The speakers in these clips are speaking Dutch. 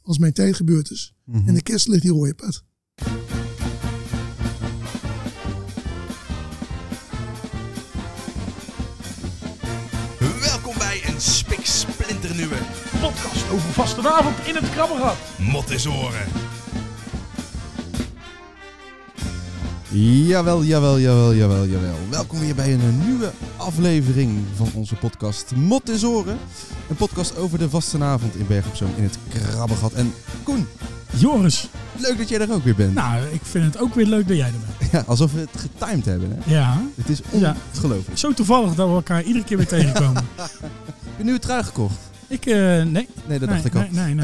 als mijn tijd gebeurd is. In de kist ligt die rode pet. Welkom bij een spiksplinternieuwe podcast over vastenavond in het Krabbengat. Mot is oren. Jawel. Welkom weer bij een nieuwe aflevering van onze podcast Mot is Oren. Een podcast over de vastenavond in Bergen op Zoom in het Krabbengat. En Koen, Joris, leuk dat jij er ook weer bent. nou, ik vind het ook weer leuk dat jij er bent. Ja, alsof we het getimed hebben, hè? Ja, Het is Ja. ongelooflijk. zo toevallig dat we elkaar iedere keer weer tegenkomen. Heb je nu een trui gekocht? Nee. Nee, dat dacht ik al. Nee.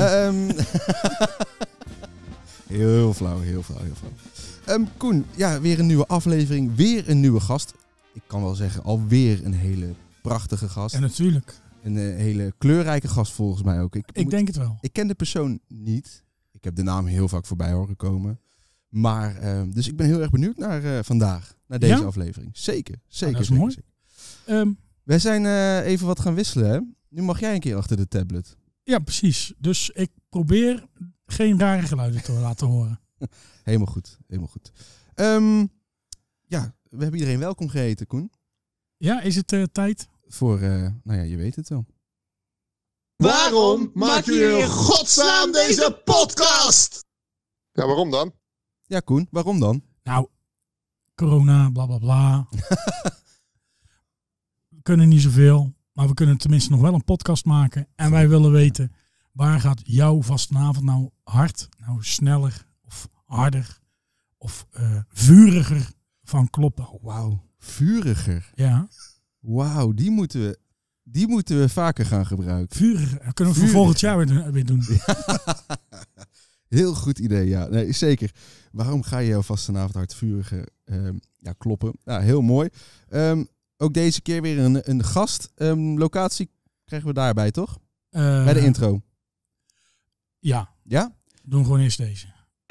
Heel flauw. Koen, ja, weer een nieuwe aflevering, weer een nieuwe gast. Ik kan wel zeggen, alweer een hele prachtige gast. Ja, natuurlijk. Een hele kleurrijke gast volgens mij ook. Ik denk het wel. Ik ken de persoon niet. Ik heb de naam heel vaak voorbij horen komen. Maar, dus ik ben heel erg benieuwd naar vandaag, naar deze aflevering. Zeker. Dat is mooi. Wij zijn even wat gaan wisselen, hè? Nu mag jij een keer achter de tablet. Ja, precies. Dus ik probeer geen rare geluiden te laten horen. Helemaal goed. Ja, we hebben iedereen welkom geheten, Koen. Ja, is het tijd? Voor, je weet het wel. Waarom maakt u in godsnaam deze podcast? Ja, waarom dan? Ja, Koen, waarom dan? Nou, corona, bla bla bla. We kunnen niet zoveel, maar we kunnen tenminste nog wel een podcast maken. En wij willen weten, waar gaat jouw vastenavond nou hard, nou sneller of harder of vuriger van kloppen? Oh, wauw, vuriger. Ja, Wauw, die moeten we vaker gaan gebruiken. vuriger. Dat kunnen we voor volgend jaar weer doen. Heel goed idee, ja. Nee, zeker. Waarom ga je jouw vastenavond hard vuriger kloppen? Ja, heel mooi. Ook deze keer weer een gast. Locatie krijgen we daarbij, toch? Bij de intro. Ja. Ja? Doen gewoon eerst deze.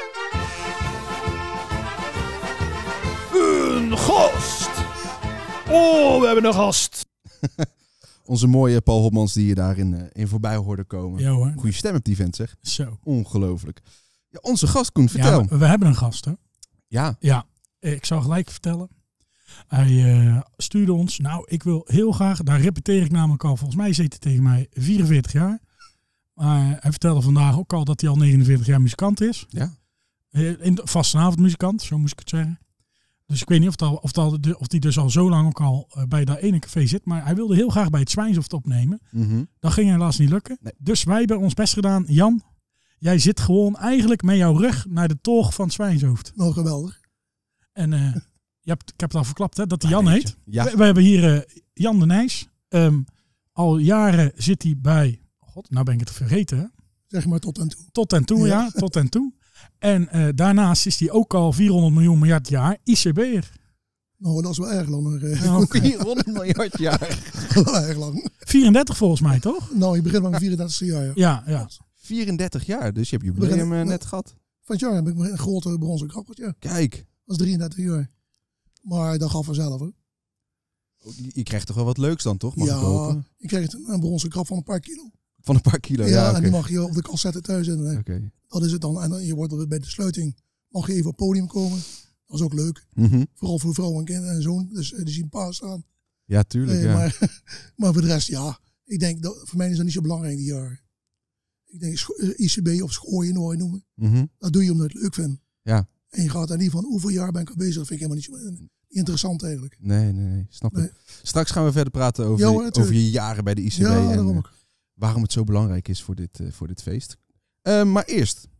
Een gast! Oh, we hebben een gast! Onze mooie Paul Hopmans die je daarin in voorbij hoorde komen. Ja hoor. Goeie stem op die vent, zeg. Zo. Ongelooflijk. Ja, onze gast, Koen, vertel. Ja, we hebben een gast, hè? Ja. Ja, ik zal gelijk vertellen. Hij stuurde ons. Nou, ik wil heel graag, daar repeteer ik namelijk al. Volgens mij zit hij tegen mij 44 jaar. Maar hij vertelde vandaag ook al dat hij al 49 jaar muzikant is. Ja. Vastenavondmuzikant, zo moest ik het zeggen. Dus ik weet niet of hij dus al zo lang ook al bij dat ene café zit. Maar hij wilde heel graag bij het Zwijnshoft opnemen. Mm-hmm. Dat ging helaas niet lukken. Nee. Dus wij hebben ons best gedaan. Jan, jij zit gewoon eigenlijk met jouw rug naar de toog van het Zwijnshoft. Nou, geweldig. En ik heb het al verklapt, hè, dat hij Jan heet. Ja. We hebben hier Jan de Nijs. Al jaren zit hij bij... God, nou ben ik het vergeten. Hè? Zeg maar tot en toe. Tot en toe, ja. Tot en toe. En daarnaast is hij ook al 400 miljoen miljard jaar ICB'er. Nou, dat is wel erg lang. 400 miljard jaar. Wel erg lang. 34 volgens mij, toch? Nou, je begint met mijn 34e jaar. Ja. Ja. 34 jaar, dus je hebt jubileum net gehad. Van het jaar heb ik een grote bronzen krabbertje. Ja. Kijk. Dat is 33 jaar. Maar dat gaf vanzelf. Hè. Je krijgt toch wel wat leuks dan, toch? Mag ik Ja, hopen? ik kreeg een bronzen krab van een paar kilo. Van een paar kilo, Ja, oké. en die mag je op de cassette thuis zetten. Oké. Dat is het dan. En dan, je wordt bij de sluiting, mag je even op het podium komen. Dat is ook leuk. Mhm. Vooral voor vrouw en kind en zoon. Dus die zien pa staan. Ja, tuurlijk, ja. Maar voor de rest, ja. Ik denk, voor mij is dat niet zo belangrijk die jaren. Ik denk, ICB of schooien, hoe je noemen. Mhm. Dat doe je omdat je het leuk vindt. Ja. En je gaat daar niet van, hoeveel jaar ben ik al bezig? Dat vind ik helemaal niet zo interessant eigenlijk. Nee, snap ik. Nee. Straks gaan we verder praten Ja, over, hoor, over je jaren bij de ICB Ja, en daarom ook. waarom het zo belangrijk is voor dit feest. Maar eerst.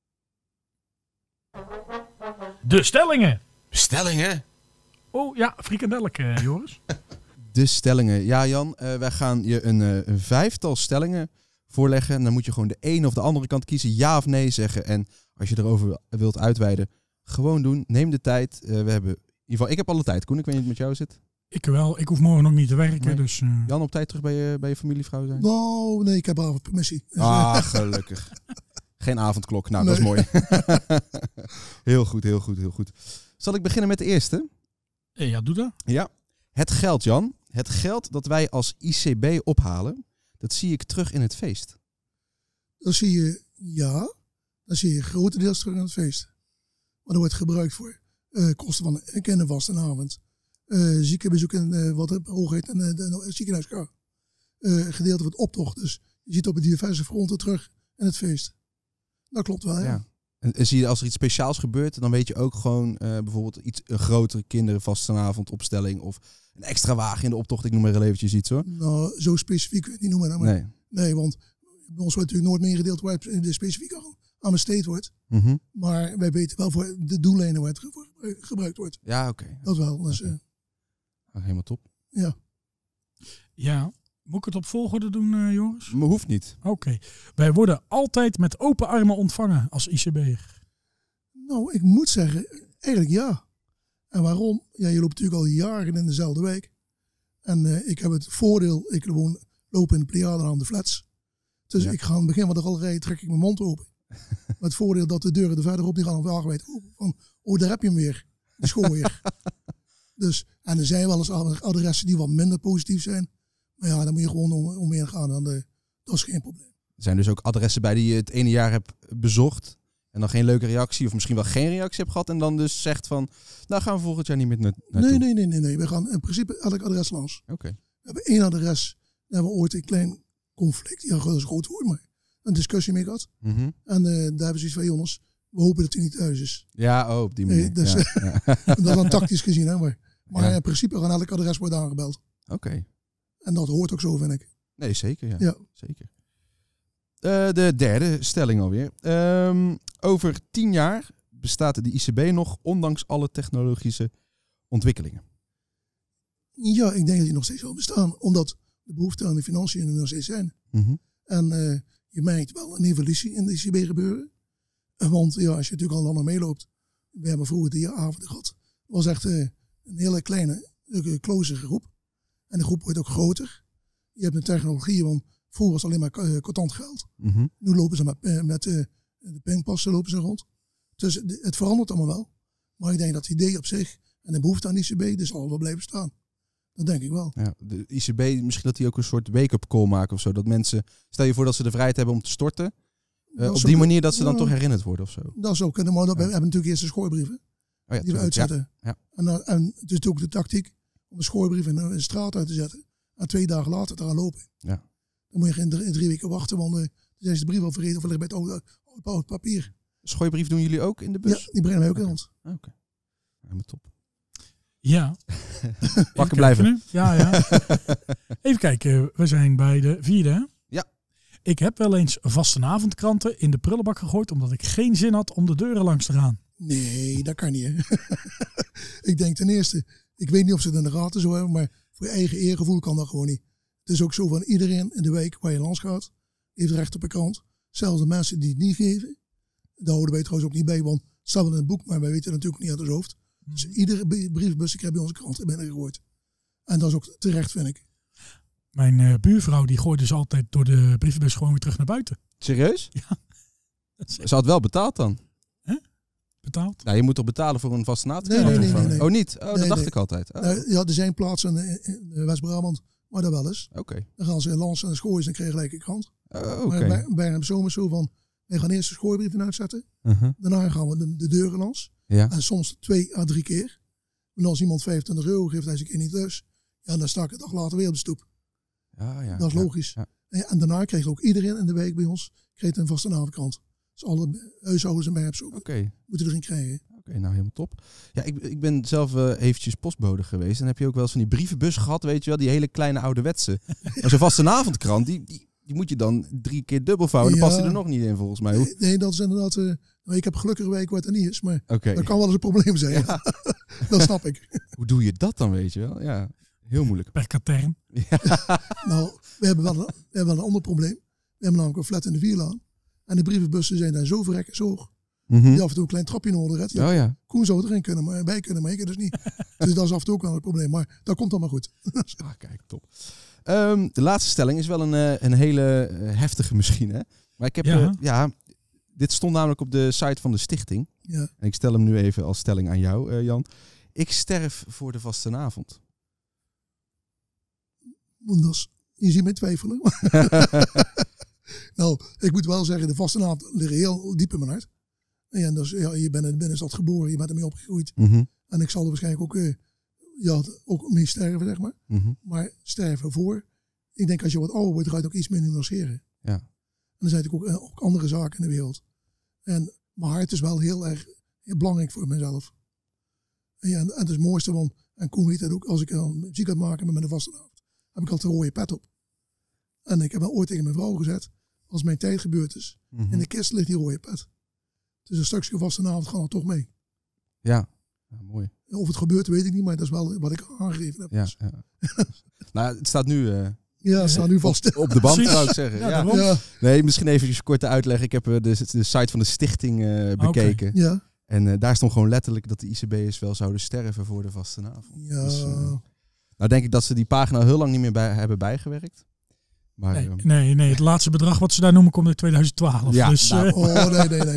De stellingen. Stellingen? Oh ja, frikandelleke, Joris. De stellingen. Ja, Jan, wij gaan je een vijftal stellingen voorleggen. En dan moet je gewoon de een of de andere kant kiezen. Ja of nee zeggen. En als je erover wilt uitweiden, gewoon doen. Neem de tijd. We hebben, in ieder geval, ik heb alle tijd. Koen, ik weet niet hoe het met jou zit. Ik wel. Ik hoef morgen nog niet te werken. Nee. Dus, Jan, op tijd terug bij je familievrouw zijn? Nou, nee, ik heb al permissie. Dus, Ah, gelukkig. Geen avondklok. Nou, dat is mooi. Heel goed. Zal ik beginnen met de eerste? ja, doe dat. Ja. Het geld, Jan. Het geld dat wij als ICB ophalen, dat zie ik terug in het feest. Dan zie je Ja, dan zie je grotendeels terug aan het feest. Maar dat wordt gebruikt voor kosten van een kindervast een avond. Ziekenbezoek en wat hoogheid en de ziekenhuiskamp. Gedeelte van het optocht. Dus je ziet op de diverse fronten terug in het feest. Dat klopt wel, ja. En zie je als er iets speciaals gebeurt, dan weet je ook gewoon bijvoorbeeld een grotere kindervastenavondopstelling of een extra wagen in de optocht. Ik noem maar eventjes iets hoor. Nou, zo specifiek wil ik niet noemen. Nou, maar nee, want bij ons wordt natuurlijk nooit meegedeeld waar het de specifiek aan besteed wordt. Mm-hmm. Maar wij weten wel voor de doellijnen waar het gebruikt wordt. Ja, oké. Dat wel. Dus, helemaal top. Ja. Ja, moet ik het op volgorde doen, Joris? Maar hoeft niet. Oké. Wij worden altijd met open armen ontvangen als ICB'er. Nou, ik moet zeggen, eigenlijk ja. En waarom? Ja, je loopt natuurlijk al jaren in dezelfde wijk. En ik heb het voordeel, ik loop in de Pleiaden aan de flats. Dus ik ga aan het begin van de galerij, trek ik mijn mond open. Met het voordeel dat de deuren er verderop niet gaan of aangeweid open. Van, oh, daar heb je hem weer. De schooier. Dus, en er zijn wel eens adressen die wat minder positief zijn. Maar ja, daar moet je gewoon omheen gaan. En dat is geen probleem. Er zijn dus ook adressen bij die je het ene jaar hebt bezocht. En dan geen leuke reactie of misschien wel geen reactie hebt gehad. En dan dus zegt van, nou gaan we volgend jaar niet meer naartoe. Nee. We gaan in principe elk adres langs. Oké. We hebben één adres. Daar hebben we ooit een klein conflict. Ja, dat is een groot woord, maar een discussie mee gehad. Mm-hmm. En daar hebben ze zoiets van, jongens, we hopen dat hij niet thuis is. Ja, op die manier. Dus, dat is dan tactisch gezien, hè. Maar in principe gaan elk adres worden aangebeld. Oké. En dat hoort ook zo, vind ik. Nee, zeker. Ja. Zeker. De derde stelling alweer. Over 10 jaar bestaat de ICB nog, ondanks alle technologische ontwikkelingen. Ja, ik denk dat die nog steeds zal bestaan. Omdat de behoefte aan de financiën er nog steeds zijn. Mm-hmm. En je merkt wel een evolutie in de ICB gebeuren. Want ja, als je natuurlijk al langer meeloopt. We hebben vroeger de avonden gehad. Het was echt een hele kleine, close groep. En de groep wordt ook groter. Je hebt een technologie, want vroeger was het alleen maar contant geld. Mm-hmm. Nu lopen ze met de pinpassen lopen ze rond. Dus het verandert allemaal wel. Maar ik denk dat het idee op zich en de behoefte aan ICB, dus zal wel blijven staan. Dat denk ik wel. Ja, de ICB, misschien dat die ook een soort wake-up call maken of zo. Dat mensen, stel je voor dat ze de vrijheid hebben om te storten. Op die manier dat ze dan toch herinnerd worden of zo. Dat zou kunnen, maar we hebben natuurlijk eerst de schoolbrieven. Die we uitzetten. Ja. En het is ook de tactiek om de schoolbrief in de straat uit te zetten. En 2 dagen later te gaan lopen. Ja. Dan moet je geen 3 weken wachten, want dan zijn ze de brief al vergeten of ligt bij het oud papier. Schooibrief doen jullie ook in de bus? Ja, die brengen wij ook in ons. Oké. Helemaal top. Ja. Pakken blijven. Nu. Ja. Even kijken, we zijn bij de 4e, hè? Ja. Ik heb wel eens vastenavondkranten in de prullenbak gegooid, omdat ik geen zin had om de deuren langs te gaan. Nee, dat kan niet. Hè? Ik denk ten eerste, ik weet niet of ze het in de gaten zo hebben, maar voor je eigen eergevoel kan dat gewoon niet. Het is ook zo van iedereen in de wijk waar je langs gaat, heeft recht op een krant. Zelfs de mensen die het niet geven. Daar houden wij trouwens ook niet bij, want het staat wel in het boek, maar wij weten het natuurlijk niet uit ons hoofd. Dus iedere briefbus krijgt bij onze krant binnen gegooid. En dat is ook terecht, vind ik. Mijn buurvrouw die gooit dus altijd door de brievenbus gewoon weer terug naar buiten. Serieus? Ja. Ze had wel betaald dan? Betaald? Nou, je moet toch betalen voor een vaste naad? Nee. Oh, niet? Oh, dat dacht ik altijd. Oh. Nou, ja, er zijn plaatsen in West-Brabant, maar dat wel eens. Oké. Dan gaan ze in Lans en de schooien en krijgen gelijk een krant. Oké. Maar bij een zomer zo van, wij gaan eerst de schooibrieven uitzetten. Daarna gaan we de deuren langs. Ja. En soms 2 à 3 keer. En als iemand €25 geeft, hij is een keer niet thuis. Ja, dan sta ik een dag later weer op de stoep. Ja, dat is logisch. Ja. En daarna krijgt ook iedereen in de wijk bij ons een vastenavondkrant. Dus alle huishoudens en bijhebbers ook moeten erin krijgen. Oké, nou helemaal top. Ja, ik ben zelf eventjes postbode geweest. En heb je ook wel eens van die brievenbus gehad, weet je wel? Die hele kleine ouderwetse. En zo'n vastenavondkrant, die moet je dan 3 keer dubbel vouwen. Dan past hij er nog niet in, volgens mij. Nee, dat is inderdaad... ik heb gelukkig een week waar het er niet is. Maar dat kan wel eens een probleem zijn. Ja. Dat snap ik. Hoe doe je dat dan, weet je wel? Ja, heel moeilijk. Per katern. Ja. Nou, we hebben wel een ander probleem. We hebben namelijk een flat in de Vierlaan. En de brievenbussen zijn daar zo verrekkers hoog. Die af en toe een klein trapje nodig heeft. Ja. Koen zou erin kunnen, maar wij kunnen, maar ik dus niet. Dus dat is af en toe ook wel een probleem. Maar dat komt allemaal goed. Kijk, top. De laatste stelling is wel een hele heftige misschien. Hè? Maar ik heb... dit stond namelijk op de site van de stichting. Ja. En ik stel hem nu even als stelling aan jou, Jan. Ik sterf voor de vastenavond. Je ziet mij twijfelen. Nou, ik moet wel zeggen, de vastenavond liggen heel diep in mijn hart. En dus, ja, je bent in de binnenstad geboren, je bent ermee opgegroeid. Mhm. En ik zal er waarschijnlijk ook mee sterven, zeg maar. Mhm. Maar sterven voor. Ik denk als je wat ouder wordt, ga je het ook iets meer nuanceren. Ja. En er zijn natuurlijk ook andere zaken in de wereld. En mijn hart is wel heel erg belangrijk voor mezelf. En, ja, en het is het mooiste, want en Koen weet dat ook, als ik dan muziek aan het maken ben met de vastenavond, heb ik altijd een rode pet op. En ik heb wel ooit tegen mijn vrouw gezet, als mijn tijd gebeurd is, Mhm. in de kist ligt die rode pet. Dus een stukje vastenavond gaat er toch mee. Ja, mooi. Of het gebeurt, weet ik niet, maar dat is wel wat ik aangegeven heb. Ja, ja. Nou, het staat nu Ja, het staat nu vast. op de band, Precies. zou ik zeggen. Ja, Ja. daarom. Ja, Nee, misschien even kort uitleg. Ik heb de site van de stichting bekeken. ja, En daar stond gewoon letterlijk dat de ICB'ers wel zouden sterven voor de vastenavond. ja. Dus, nou denk ik dat ze die pagina heel lang niet meer hebben bijgewerkt. Maar Nee, het laatste bedrag wat ze daar noemen komt uit 2012. Ja, Dus, nou, Oh, nee.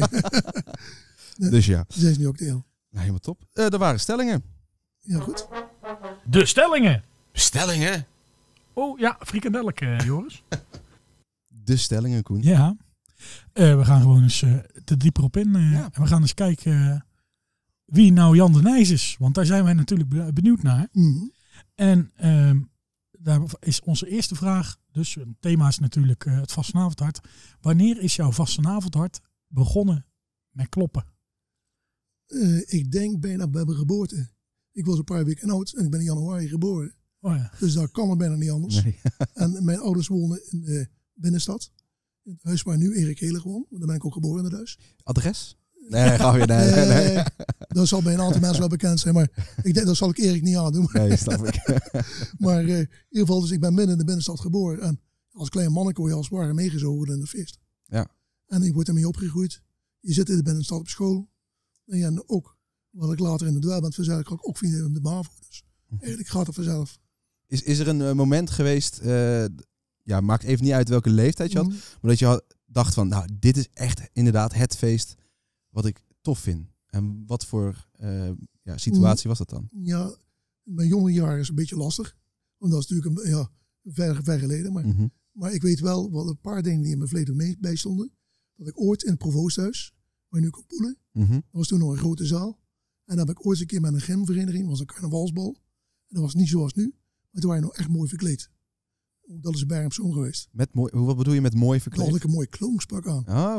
dus ja, Ze is niet ook deel. nou, helemaal top. Er waren stellingen. Ja, goed. De stellingen. Stellingen? oh ja, frikandelleke, Joris. De stellingen, Koen. Ja. We gaan gewoon eens te dieper op in. Ja. En we gaan eens kijken wie nou Jan de Nijs is. Want daar zijn wij natuurlijk benieuwd naar. Mhm. En daar is onze eerste vraag. Dus een thema is natuurlijk het vastenavondhart. Wanneer is jouw vastenavondhart begonnen met kloppen? Ik denk bijna bij mijn geboorte. Ik was een paar weken oud en ik ben in januari geboren. Oh ja. Dus daar kan het bijna niet anders. Nee. En mijn ouders woonden in de binnenstad. In het huis waar nu Erik Heler woont. Daar ben ik ook geboren in het huis. Adres? Nee, ga weer. Nee. Dat zal bij een aantal mensen wel bekend zijn. Maar ik denk, dat zal ik Erik niet aandoen. Nee, snap ik. Maar in ieder geval, dus ik ben midden in de binnenstad geboren. En als klein manneke word je als het ware meegezogen in het feest. Ja. En ik word ermee opgegroeid. Je zit in de binnenstad op school. En ja, en ook, wat ik later in de dweilband vanzelf, kan ik ook vinden in de MAVO. Dus eigenlijk gaat het vanzelf. Is er een moment geweest, maakt even niet uit welke leeftijd je had, Mhm. maar dat je dacht van, nou, dit is echt inderdaad het feest wat ik tof vind. En wat voor situatie was dat dan? Ja, mijn jonge jaren is een beetje lastig. Want dat is natuurlijk ver geleden. Mhm. Maar ik weet wel wat een paar dingen die in mijn verleden bij stonden. Dat ik ooit in het Provoosthuis, waar nu kon poelen, Mhm. dat was toen nog een grote zaal. En daar heb ik ooit een keer met een gymvereniging, dat was een carnavalsbal. En dat was niet zoals nu, maar toen waren we nog echt mooi verkleed. Ook dat is bij een persoon geweest. Met mooi, wat bedoel je met mooi Toen had verkleed? ik een mooi kloonspak aan. Oh,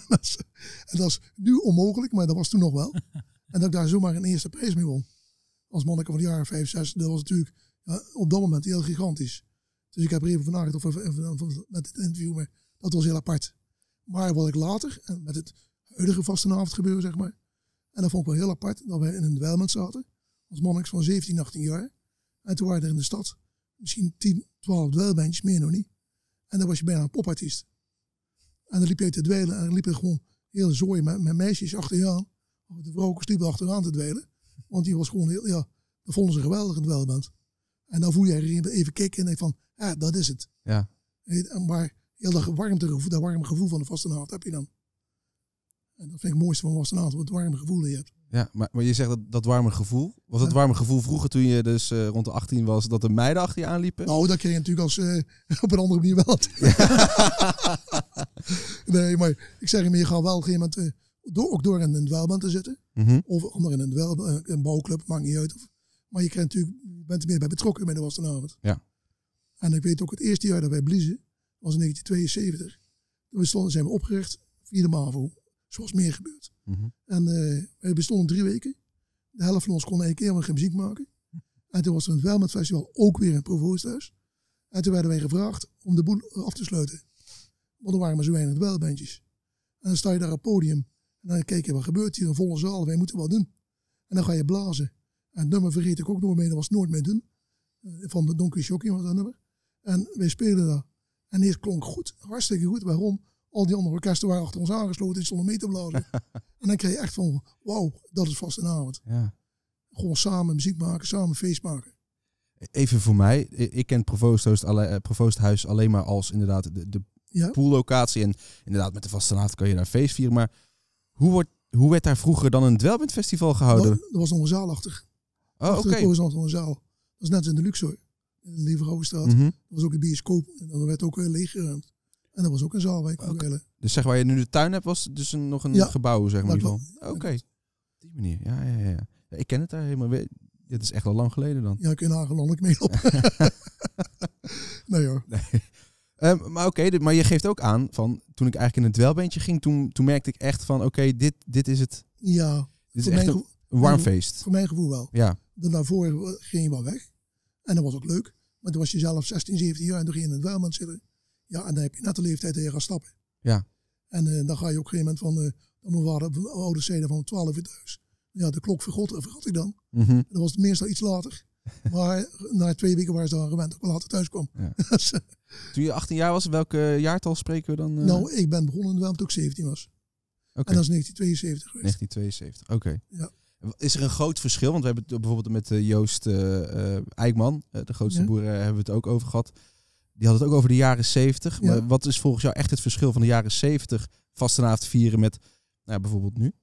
En dat is nu onmogelijk, maar dat was toen nog wel. En dat ik daar zomaar een eerste prijs mee won. Als manneke van de jaren 5, 6, dat was natuurlijk op dat moment heel gigantisch. Dus ik heb er even van nagedacht met het interview, maar dat was heel apart. Maar wat ik later, en met het huidige vastenavond gebeuren, zeg maar. En dat vond ik wel heel apart, dat wij in een dweilment zaten. Als manneks van 17, 18 jaar. En toen waren er in de stad misschien 10, 12 dweilbandjes, meer nog niet. En dan was je bijna een popartiest. En dan liep je te dweilen en dan liep er gewoon heel zooi met meisjes achter je aan. De vrouwen liepen achteraan te dweilen. Want die was gewoon heel, dat vonden ze geweldig in dweilband. En dan voel je even kicken en denk van, dat is het. ja. Maar heel dat warme gevoel van de vastenavond heb je dan. En dat vind ik het mooiste van vastenavond, het warme gevoel dat je hebt. Ja, maar je zegt dat warme gevoel. Was dat warme gevoel vroeger toen je dus rond de 18 was, dat de meiden achter je aanliepen? Nou, dat kreeg je natuurlijk als op een andere manier wel. Nee, maar ik zeg hem, je gaat wel op een gegeven moment ook door in een dweilband te zitten. Mhm. Of ander in een bouwclub, maakt niet uit. Maar je bent er meer bij betrokken bij de vastenavond. Ja. En ik weet ook het eerste jaar dat wij bliezen, was in 1972. Toen zijn we opgericht via de MAVO. Zoals meer gebeurt. Mhm. En we bestonden 3 weken. De helft van ons kon één keer helemaal geen muziek maken. En toen was er een dweilbandfestival ook weer in het Provoosthuis. En toen werden wij gevraagd om de boel af te sluiten. Want er waren maar zo weinig dweilbandjes. En dan sta je daar op het podium. En dan kijk je, wat gebeurt hier? Een volle zaal, wij moeten wat doen. En dan ga je blazen. En het nummer vergeet ik ook nooit mee, dat was Nooit meer doen. Van de Don Quixote was dat nummer. En wij speelden dat. En eerst klonk goed, hartstikke goed. Waarom? Al die andere orkesten waren achter ons aangesloten en stonden mee te blazen. En dan krijg je echt van, wauw, dat is vastenavond. Ja. Gewoon samen muziek maken, samen feest maken. Even voor mij, ik ken Provoosthuis alleen maar als inderdaad de Ja? poollocatie. En inderdaad met de vastenavond kan je daar feest vieren. Maar hoe werd daar vroeger dan een dweilbandfestival gehouden? Dat was nog een zaal achter. Oh, Achter oké. de was nog een zaal. Dat was net in de Luxor. In de Lieverhouwenstraat. Mhm. Dat was ook de bioscoop. En dan werd ook leeggeruimd. En dat was ook een zaal waar ik ook hele... Dus zeg waar je nu de tuin hebt, was dus nog een gebouw, zeg maar. Oké. Op die manier, ja. Ik ken het daar helemaal weer. Dit is echt al lang geleden dan. Ja, kun je nagaan, landelijk mee op. Nee hoor. Nee. Maar oké, maar je geeft ook aan van toen ik eigenlijk in het dwelbeentje ging, toen merkte ik echt van oké, dit is het. Ja. Dit is echt een warm feest. Voor mijn gevoel wel. Ja. Daarvoor ging je wel weg. En dat was ook leuk. Maar toen was je zelf 16, 17 jaar en toen ging je in het dwelband zitten. Ja, en dan heb je net de leeftijd dat je gaat stappen. Ja. En dan ga je op een gegeven moment van mijn vader, van ouders zeiden van 12 uur thuis. Ja, de klok vergat ik dan. Mm-hmm. Dat was meestal iets later. Maar na 2 weken waren ze dan gewend dat ik wel later thuis kwam. Ja. Toen je 18 jaar was, welke jaartal spreken we dan? Nou, ik ben begonnen in het toen ik 17 was. Okay. En dat is 1972 geweest. 1972, oké. Ja. Is er een groot verschil? Want we hebben het bijvoorbeeld met Joost Eijkman, de grootste boer, hebben we het ook over gehad. Die had het ook over de jaren 70. Ja. Maar wat is volgens jou echt het verschil van de jaren 70 vastenavond vieren met bijvoorbeeld nu?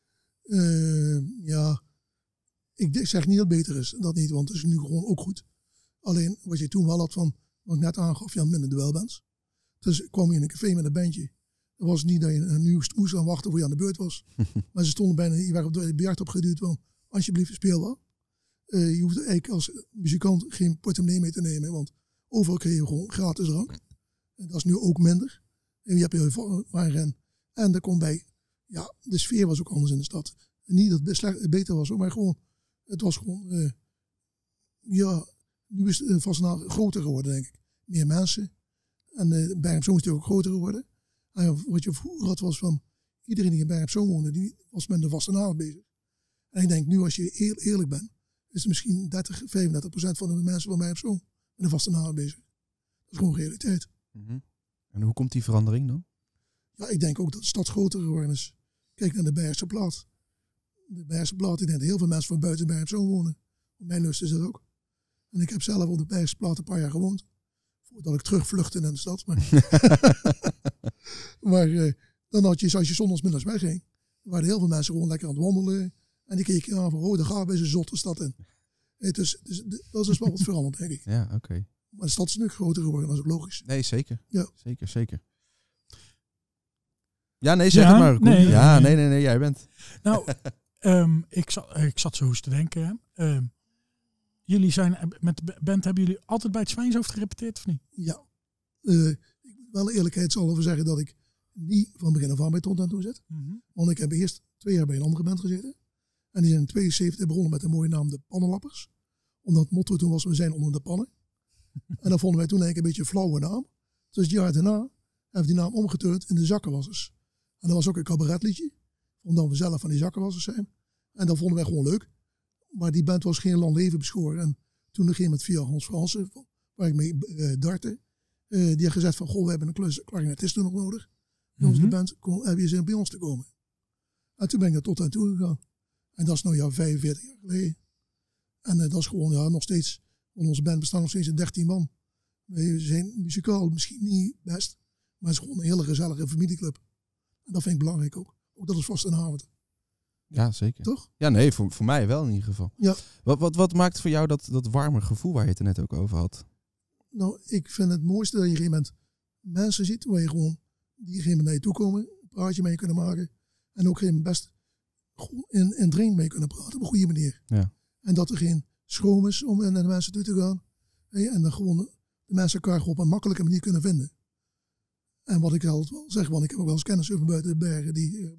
Ja, ik zeg niet dat het beter is. Dat niet, want het is nu gewoon ook goed. Alleen wat je toen wel had van, wat ik net aangaf, je had minder duelbands. Dus kwam je in een café met een bandje. Het was niet dat je een nieuw moest gaan wachten voor je aan de beurt was. Maar ze stonden bijna, je werd op de biljart opgeduwd van, alsjeblieft speel wat. Je hoeft eigenlijk als muzikant geen portemonnee mee te nemen, want overal kreeg je gewoon gratis drank. En dat is nu ook minder. En je hebt je waren. En daar komt bij, ja, de sfeer was ook anders in de stad. En niet dat het beter was, maar gewoon, het was gewoon, ja, nu is het vast groter geworden, denk ik. Meer mensen. En Bergen-op-Zoom is natuurlijk ook groter geworden. En wat je vroeger had was van, iedereen die in Bergen-op-Zoom woonde, die was met de vastenavond bezig. En ik denk nu, als je eerlijk bent, is het misschien 30-35% van de mensen van Bergen-op-Zoom met de vastenavond bezig. Dat is gewoon realiteit. Mm-hmm. En hoe komt die verandering dan? Ja, ik denk ook dat de stad groter geworden is. Kijk naar de Bergse Plaat. De Bergse Plaat, ik denk dat heel veel mensen van buiten Bergen-op-Zoom wonen. Op mijn lust is dat ook. En ik heb zelf op de Bergse Plaat een paar jaar gewoond. Voordat ik terugvluchtte in de stad. Maar dan had je, als je zondagsmiddags wegging, waren heel veel mensen gewoon lekker aan het wandelen. En die keken aan van, daar gaan we eens een zotte stad in. Dus dat is wel wat veranderd, denk ik. Ja, oké. Maar de stad is nu groter geworden, dat is ook logisch. Nee, zeker. Ja. Zeker. Ja, nee, zeg het maar. Nee, nee, jij bent. Nou, ik zat zo eens te denken. Jullie zijn met de band, hebben jullie altijd bij het Zwijnshoofd gerepeteerd of niet? Ja. Ik moet wel eerlijkheidshalve zeggen dat ik niet van begin af aan bij Tontan toe zit. Mm-hmm. Want ik heb eerst 2 jaar bij een andere band gezeten. En die zijn in 72 begonnen met een mooie naam, de Pannenlappers. Omdat het motto toen was, we zijn onder de pannen. En dan vonden wij toen eigenlijk een beetje een flauwe naam. Dus het jaar daarna hebben we die naam omgeturnd in de Zakkenwassers. En dat was ook een cabaretliedje. Omdat we zelf van die zakkenwassers zijn. En dat vonden wij gewoon leuk. Maar die band was geen lang leven beschoren. En toen ging het via Hans Fransen, waar ik mee dartte. Die had gezegd van, goh, we hebben een klarinetist nog nodig. In onze band, heb je zin bij ons te komen. En toen ben ik er tot aan toe gegaan. En dat is nou 45 jaar geleden. En dat is gewoon nog steeds, want onze band bestaat nog steeds in 13 man. We zijn muzikaal misschien niet best, maar het is gewoon een hele gezellige familieclub. En dat vind ik belangrijk ook. Ook dat is vastenavond. Ja, zeker. Toch? Ja, nee, voor mij wel in ieder geval. Ja. Wat maakt voor jou dat warme gevoel waar je het er net ook over had? Nou, ik vind het mooiste dat je op een gegeven moment mensen ziet waar je gewoon, die op een gegeven moment naar je toe komen, een praatje mee kunnen maken. En ook geen best in drink mee kunnen praten op een goede manier. Ja. En dat er geen schroom is om naar de mensen toe te gaan. En dan gewoon de mensen elkaar op een makkelijke manier kunnen vinden. En wat ik altijd wel zeg, want ik heb ook wel eens kennis over buiten de bergen.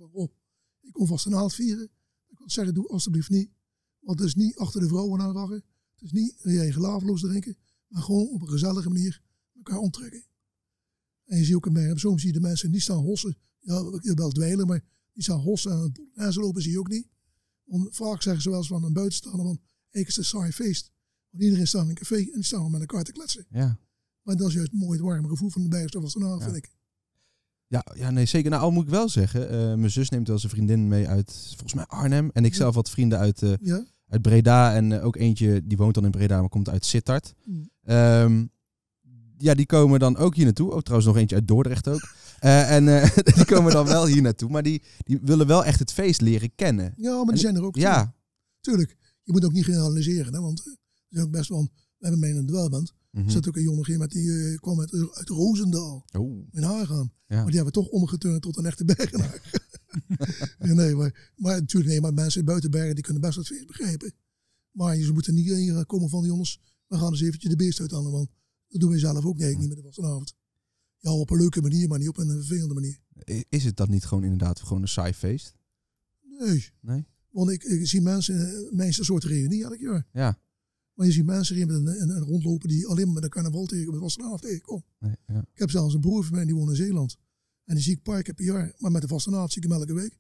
Ik kom vast een avond vieren. Ik wil zeggen, doe alsjeblieft niet. Want het is niet achter de vrouwen aanragen. Het is niet je gelaveloos drinken. Maar gewoon op een gezellige manier elkaar onttrekken. En je ziet ook in Bergen-op-Zoom, zie je de mensen niet staan hossen. Ja, wel dweilen, maar die staan hossen en ze lopen zie je ook niet. Want vaak zeggen ze wel eens van een buitenstaander van, ik is een saai feest. Want iedereen staat in een café en die staan met elkaar te kletsen. Ja. Maar dat is juist mooi het warme gevoel van de Bergen was daarna, vind ik. Ja, nee, zeker. Nou, al moet ik wel zeggen, mijn zus neemt wel zijn vriendin mee uit, volgens mij Arnhem. En ik zelf had vrienden uit Breda en ook eentje, die woont dan in Breda, maar komt uit Sittard. Ja, die komen dan ook hier naartoe. Ook trouwens nog eentje uit Dordrecht ook. Die komen dan wel hier naartoe. Maar die willen wel echt het feest leren kennen. Ja, maar die zijn er ook. Ja. Tuurlijk. Je moet ook niet generaliseren. Hè, want er is ook best wel, we hebben mee in een dwelband. Er zat ook een jongen met die kwam uit Roosendaal. Oh. In Haargaan. Ja. Maar die hebben we toch omgeturnd tot een echte bergenaar. maar natuurlijk, maar mensen buiten bergen die kunnen best wat veel begrijpen. Maar ze moeten niet heen komen van die jongens. We gaan eens eventjes de beest uit aan. Want dat doen wij zelf ook niet met de vastenavond. Ja, op een leuke manier, maar niet op een vervelende manier. Is het dat niet gewoon inderdaad gewoon een saai feest? Nee. Want ik zie mensen een soort reunie elk jaar. Ja. Maar je ziet mensen hier met een rondlopen die alleen maar met een carnaval tegen de vastenavond tegenkomen. Nee, ja. Ik heb zelfs een broer van mij die woont in Zeeland. En die zie ik een paar keer per jaar. Maar met de vastenavond zie ik hem elke week.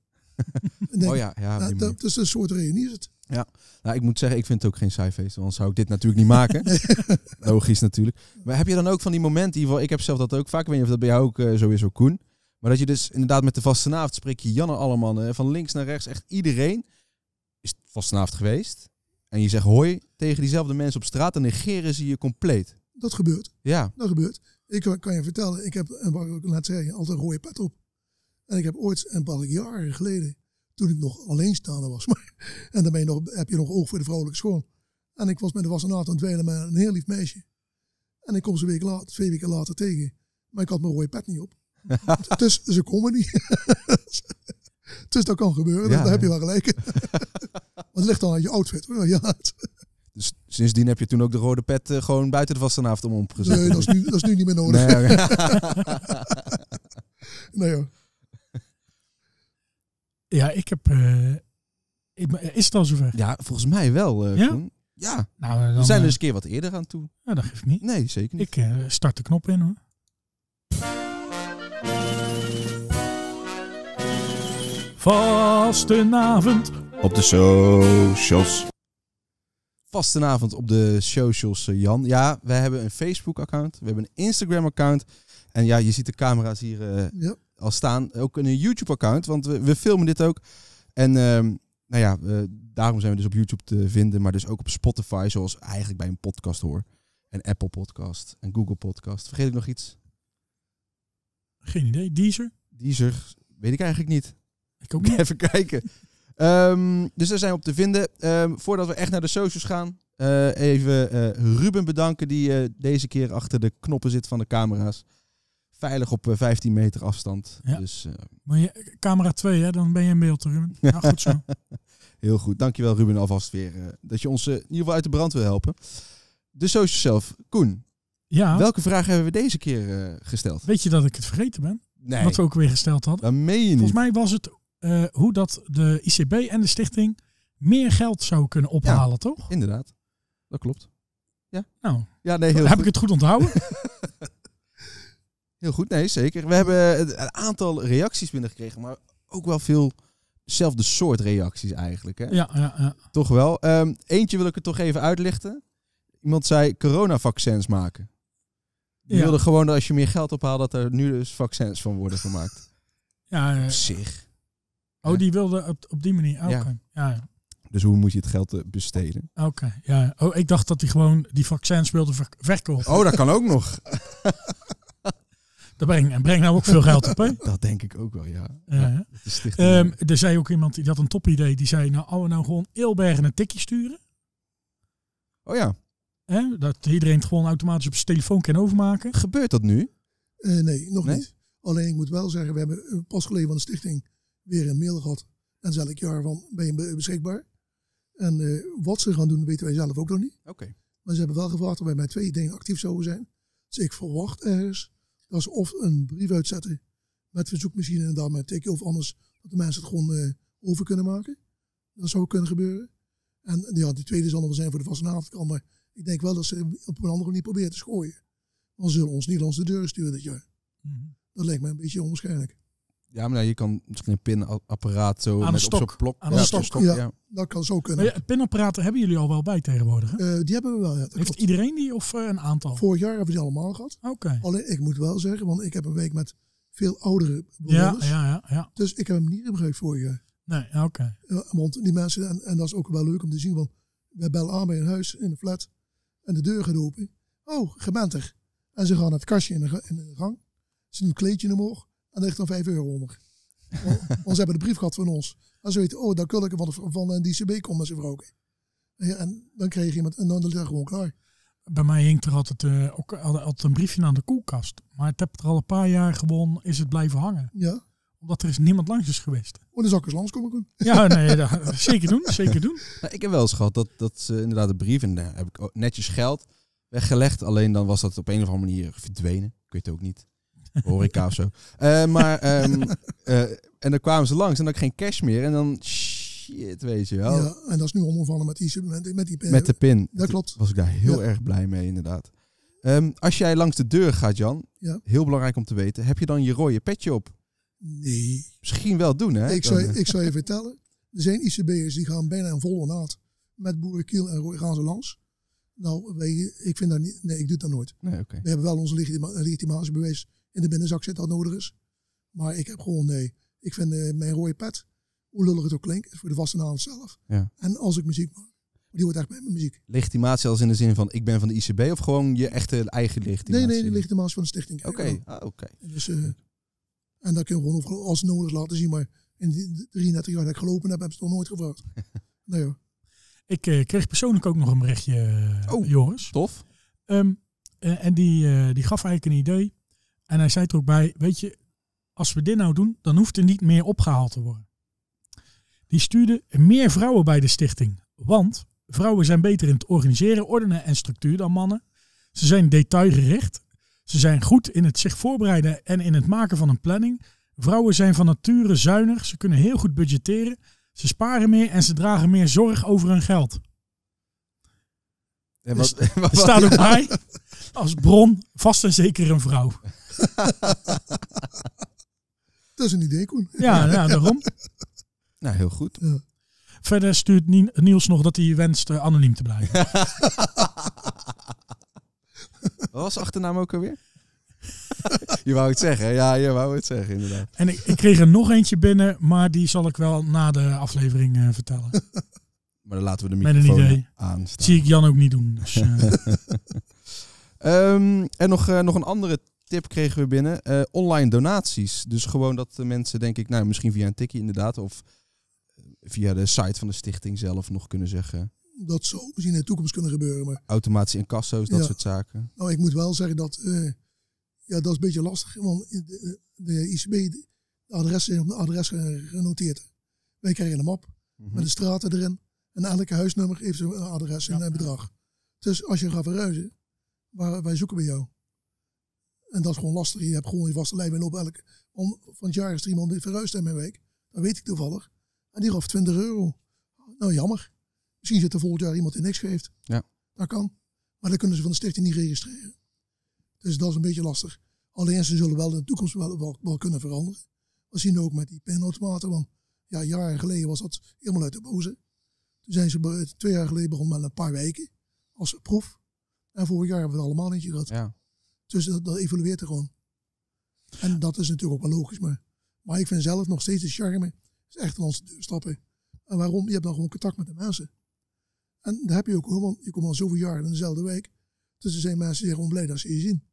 Dus een soort reunie is het. Ja, nou, ik moet zeggen, ik vind het ook geen saai feest. Want zou ik dit natuurlijk niet maken. Logisch natuurlijk. Maar heb je dan ook van die momenten, in ieder geval, ik heb zelf dat ook vaak. Ik weet niet of dat bij jou ook zo is, ook Koen. Maar dat je dus inderdaad met de vastenavond spreek je Jan en Alleman van links naar rechts. Echt iedereen is vastenavond geweest. En je zegt hoi tegen diezelfde mensen op straat. Dan negeren ze je compleet. Dat gebeurt. Ja. Dat gebeurt. Ik kan je vertellen, ik heb, wat ik net zei, altijd een rode pet op. En ik heb ooit een paar jaren geleden, toen ik nog alleenstaande was. En dan heb je nog oog voor de vrouwelijke schoon. En ik was met de vastenavond aan het dweilen met een heel lief meisje. En ik kom ze 2 weken later tegen. Maar ik had mijn rode pet niet op. Dus ze komen niet. Dus dat kan gebeuren, daar heb je wel gelijk. Want het ligt dan aan je outfit. Ja. Dus sindsdien heb je toen ook de rode pet gewoon buiten de vastenavond omgezet? Nee, dat is nu niet meer nodig. Nee hoor. Ja, ik heb... is het al zover? Ja, volgens mij wel. Ja? Koen. Ja. Nou, dan, We zijn er eens een keer wat eerder aan toe. Ja, dat geeft niet. Nee, zeker niet. Ik start de knop in hoor. Vastenavond op de socials. Vastenavond op de socials, Jan. Ja, wij hebben een Facebook-account. We hebben een Instagram-account. En ja, je ziet de camera's hier al staan. Ook een YouTube-account, want we filmen dit ook. En daarom zijn we dus op YouTube te vinden. Maar dus ook op Spotify, zoals eigenlijk bij een podcast hoor. En Apple Podcast en Google Podcast. Vergeet ik nog iets? Geen idee. Deezer? Weet ik eigenlijk niet. Ik ook niet. Even kijken. Dus daar zijn we op te vinden. Voordat we echt naar de socials gaan, even Ruben bedanken die deze keer achter de knoppen zit van de camera's. Veilig op 15 meter afstand. Ja. Dus, maar camera 2, hè? Dan ben je in beeld, Ruben. Ja, goed zo. Heel goed. Dankjewel Ruben alvast weer. Dat je ons in ieder geval uit de brand wil helpen. De socials zelf. Koen, welke vraag hebben we deze keer gesteld? Weet je dat ik het vergeten ben? Nee. Wat we ook weer gesteld hadden. Dat meen je niet. Volgens mij was het hoe dat de ICB en de stichting meer geld zouden kunnen ophalen, toch? Inderdaad. Dat klopt. Ja. Nou, ja, nee, heel heb goed. ik het goed onthouden? Heel goed, nee, zeker. We hebben een aantal reacties binnengekregen, maar ook wel veel dezelfde soort reacties eigenlijk. Hè? Ja. Toch wel. Eentje wil ik er toch even uitlichten. Iemand zei coronavaccins maken. Die wilde gewoon dat als je meer geld ophaalt, dat er nu dus vaccins van worden gemaakt. Ja. Op zich. Oh, die wilde op die manier. Oké. Ja. Dus hoe moet je het geld besteden? Oké, ja. Oh, ik dacht dat hij gewoon die vaccins wilde verkopen. Oh, dat kan ook nog. Dat brengt nou ook veel geld op, hè? Dat denk ik ook wel, ja. Er zei ook iemand, die had een topidee. Die zei, nou gewoon Eelbergen een tikje sturen. Oh ja. Dat iedereen het gewoon automatisch op zijn telefoon kan overmaken. Gebeurt dat nu? Nee, nog niet. Alleen ik moet wel zeggen, we hebben pas geleden van de stichting weer een mail gehad. En elk jaar van, ben je beschikbaar? En wat ze gaan doen, weten wij zelf ook nog niet. Oké. Maar ze hebben wel gevraagd of wij met 2 dingen actief zouden zijn. Dus ik verwacht ergens dat ze of een brief uitzetten met verzoekmachine en dan met tikken, of anders dat de mensen het gewoon over kunnen maken. Dat zou kunnen gebeuren. En ja, die tweede zal nog wel zijn voor de vastenavond. Maar ik denk wel dat ze op een andere manier proberen te schooien. Want ze zullen ons niet langs de deur sturen dit jaar. Mm-hmm. Dat lijkt mij een beetje onwaarschijnlijk. Ja, maar je kan misschien een pinapparaat zo aan met de op zo'n blok. Aan de stok. Ja, dat kan zo kunnen. Maar pinapparaten hebben jullie al wel bij tegenwoordig, hè? Die hebben we wel, ja. Heeft iedereen die of een aantal? Vorig jaar hebben we die allemaal gehad. Oké. Alleen, ik moet wel zeggen, want ik heb een week met veel oudere bewoners. Ja. Dus ik heb hem niet gebruikt vorig jaar. Nee, oké. Want die mensen, en dat is ook wel leuk om te zien, want wij bellen aan bij een huis in de flat en de deur gaat open. Oh, je bent er. En ze gaan naar het kastje in de gang. Ze doen een kleedje omhoog en er ligt dan €5 onder. Want ze hebben de brief gehad van ons. En ze weten, oh, dan kun ik van een DCB komen met zijn vrouw. Ja, en dan krijg je iemand en dan is het gewoon klaar. bij mij hing er altijd, ook altijd een briefje aan de koelkast. Maar het heb er al een paar jaar gewoon, is het blijven hangen. Ja. Omdat er is niemand langs is geweest. Oh, dan zou ik eens langskomen. Ja, nee, zeker doen, zeker doen. Nou, ik heb wel eens gehad dat ze inderdaad de brief, en daar heb ik ook netjes geld weggelegd. Alleen dan was dat op een of andere manier verdwenen. Ik weet het ook niet. Horeca of zo. En dan kwamen ze langs en dan had ik geen cash meer. En dan, shit, weet je wel. Ja, en dat is nu omgevallen met die pin. Met de pin. Dat klopt. Was ik daar heel erg blij mee, inderdaad. Als jij langs de deur gaat, Jan, heel belangrijk om te weten, heb je dan je rode petje op? Nee. Misschien wel doen, hè? Ik zou je vertellen, er zijn ICB'ers die gaan bijna een volle naad. Met boerenkiel en rooi gaan ze langs. Nou, ik vind dat niet, nee, ik doe dat nooit. Nee, okay. We hebben wel onze legitimatiebewijs in de binnenzak zitten als nodig is. Maar ik heb gewoon, nee. Ik vind mijn rode pet, hoe lullig het ook klinkt, is voor de vastenavond zelf. Ja. En als ik muziek maak, die wordt echt bij mijn muziek. Legitimatie als in de zin van, ik ben van de ICB of gewoon je echte eigen legitimatie? Nee, de legitimatie van de stichting. Oké. Dus, en dat kun je gewoon overal als nodig laten zien. Maar in die 33 jaar dat ik gelopen heb, hebben ze het nog nooit gevraagd. Nee hoor. Ik kreeg persoonlijk ook nog een berichtje, Joris. Tof. En die gaf eigenlijk een idee. En hij zei er ook bij, weet je, als we dit nou doen, dan hoeft er niet meer opgehaald te worden. Die stuurde meer vrouwen bij de stichting. Want vrouwen zijn beter in het organiseren, ordenen en structuur dan mannen. Ze zijn detailgericht. Ze zijn goed in het zich voorbereiden en in het maken van een planning. Vrouwen zijn van nature zuinig. Ze kunnen heel goed budgetteren. Ze sparen meer en ze dragen meer zorg over hun geld. En wat staat ook bij als bron vast en zeker een vrouw. Dat is een idee, Koen. Ja, daarom. Nou, heel goed. Ja. Verder stuurt Niels nog dat hij wenst anoniem te blijven. Wat was de achternaam ook alweer? Je wou het zeggen, hè? Ja, je wou het zeggen, inderdaad. En ik kreeg er nog eentje binnen, maar die zal ik wel na de aflevering vertellen. Maar dan laten we de Met een microfoon idee. aanstaan. Zie ik Jan ook niet doen. Dus, en nog een andere tip kregen we binnen. Online donaties. Dus gewoon dat de mensen, denk ik, nou misschien via een tikkie inderdaad, of via de site van de stichting zelf nog kunnen zeggen. Dat zou misschien in de toekomst kunnen gebeuren. Maar Automatische incasso's, dat soort zaken. Nou, ik moet wel zeggen dat dat is een beetje lastig. Want de ICB, de adressen zijn op de adres genoteerd. Wij krijgen een map met de straten erin. En elke huisnummer heeft zo'n adres en een bedrag. Dus als je gaat verhuizen, wij zoeken bij jou. En dat is gewoon lastig. Je hebt gewoon je vaste lijn op elke. Van het jaar is er iemand die verhuisd in mijn week. Dat weet ik toevallig. En die gaf €20. Nou, jammer. Misschien zit er volgend jaar iemand die niks geeft. Ja. Dat kan. Maar dan kunnen ze van de stichting niet registreren. Dus dat is een beetje lastig. Alleen ze zullen wel in de toekomst wel kunnen veranderen. We zien ook met die pinautomaten. Want ja, jaren geleden was dat helemaal uit de boze. Toen zijn ze 2 jaar geleden begonnen met een paar weken als proef. En vorig jaar hebben we het allemaal eentje gehad. Ja. Dus dat evolueert er gewoon. En dat is natuurlijk ook wel logisch. Maar ik vind zelf nog steeds de charme. Is echt aan onze deur stappen. En waarom? Je hebt dan gewoon contact met de mensen. En daar heb je ook hoor. Want je komt al zoveel jaar in dezelfde week. Dus er zijn mensen die gewoon blij dat ze je zien.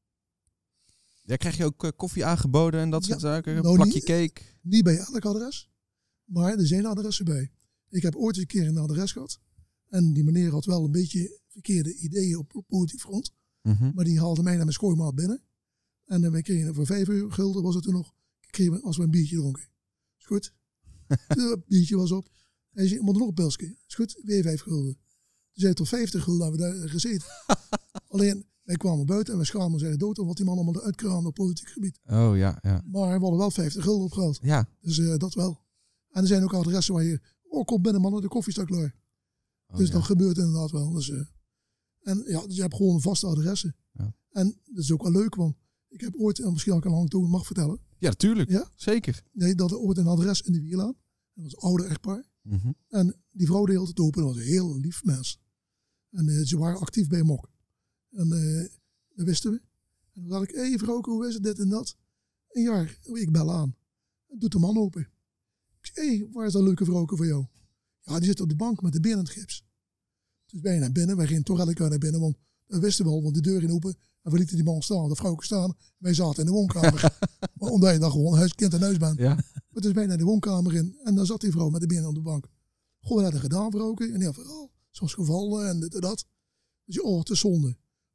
Ja, krijg je ook koffie aangeboden en dat soort zaken? Een Nou, plakje cake? Niet bij elk adres. Maar er zijn adressen bij. Ik heb ooit een keer een adres gehad. En die meneer had wel een beetje verkeerde ideeën op politiek front. Maar die haalde mij naar mijn schooimaat binnen. En we kregen voor €5 was het toen nog. Kregen we als we een biertje dronken. Is goed. Het biertje was op. Hij zei, moet er nog een pilsje? Is goed, weer €5. Toen zei tot €50 hebben we daar gezeten. Alleen, wij kwamen buiten en we schaamden zijn dood. Omdat die man allemaal uitkraamde op politiek gebied. Oh ja, ja. Maar we hadden wel €50 opgehaald. Ja. Dus dat wel. En er zijn ook adressen waar je, kom binnen man, de koffie staat klaar. Dus dat gebeurt inderdaad wel. Dus, en ja, dus je hebt gewoon vaste adressen. Ja. En dat is ook wel leuk, want ik heb ooit, en misschien ook een anekdote mag vertellen. Ja, natuurlijk. Ja? Zeker. Nee, dat er ooit een adres in de Wierlaan. Dat was een oude echtpaar. En die vrouw deed altijd open. Dat was een heel lief mens. En ze waren actief bij Mok. En dat wisten we. En dan dacht ik, hé vrouwke, hoe is het dit en dat? Een jaar, ik bel aan. En doet de man open. Ik zeg, hé, waar is dat leuke vrouwke voor jou? Ja, die zit op de bank met de been in het gips. Dus ben je naar binnen. Wij gingen toch elke keer naar binnen, want we wisten wel, want de deur ging open. En we lieten die man staan, de vrouwke staan. Wij zaten in de woonkamer. Maar omdat je dan gewoon kind en huis bent. Ja. Maar dus bijna de woonkamer in. En dan zat die vrouw met de benen op de bank. Goh, wat had er gedaan, vrouwke? En die had verhaal. Zoals gevallen en dit en dat. Dus oh, het is zonde.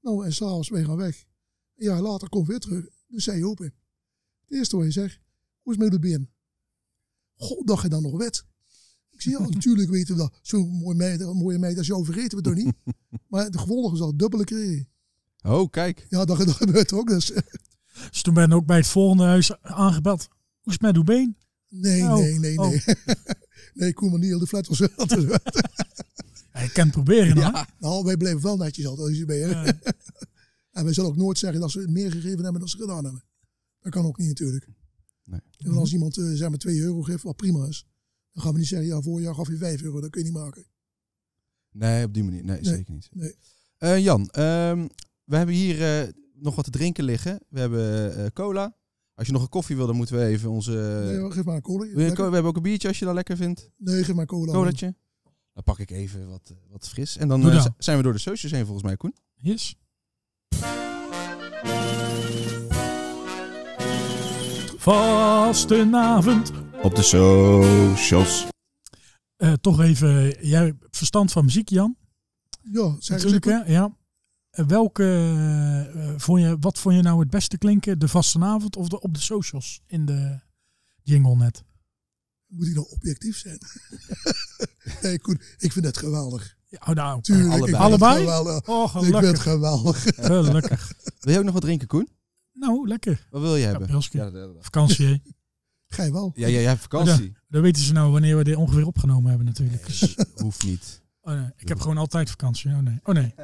Nou, en s'avonds wij gaan weg. Een jaar later komt weer terug. Dus zij open. Het eerste wat je zegt, hoe is het met de been? God, dacht je dan nog wet? Ik zie, ja, natuurlijk weten we dat. Zo'n mooie meid als jou vergeten we toch niet? Maar de gevolgen zal dubbele kregen. Oh, kijk. Ja, dat gebeurt ook. Dus toen ben ik ook bij het volgende huis aangebeld. Hoe is het met uw been? nee. Nee, ik kon maar niet heel de flat was. Ja, je kan het proberen dan. Ja. Nou, wij blijven wel netjes altijd. Als je bij, Ja. En wij zullen ook nooit zeggen dat ze meer gegeven hebben dan ze gedaan hebben. Dat kan ook niet natuurlijk. Nee. En als iemand zeg maar 2 euro geeft, wat prima is. Dan gaan we niet zeggen, ja, vorig jaar gaf je 5 euro. Dat kun je niet maken. Nee, op die manier. Nee, zeker niet. Nee. Jan, we hebben hier nog wat te drinken liggen. We hebben cola. Als je nog een koffie wil, dan moeten we even onze... Nee, geef maar een cola. we hebben ook een biertje als je dat lekker vindt. Nee, geef maar een cola. Colaatje. Dan pak ik even wat fris. En dan Doe dan. zijn we door de socials heen volgens mij, Koen. Yes. Vastenavond. Op de socials. Toch even, jij hebt verstand van muziek, Jan. Ja, zeg Natuurlijk, hè? Ja. Wat vond je nou het beste klinken? De vastenavond of op de socials in de jingle net? Moet ik nou objectief zijn? Nee, Koen, ik vind het geweldig. Ja, nou, Tuurlijk, allebei. ik vind het Allebei? geweldig. oh, Ik vind het gelukkig. geweldig. Gelukkig. Wil je ook nog wat drinken, Koen? Nou, lekker. Wat wil je hebben? Pilsje. Ja, Vakantie, hè? Ga je wel? jij hebt vakantie. Dan weten ze nou wanneer we dit ongeveer opgenomen hebben natuurlijk. Dus, Hoeft niet. oh nee, ik heb gewoon altijd vakantie. Oh nee.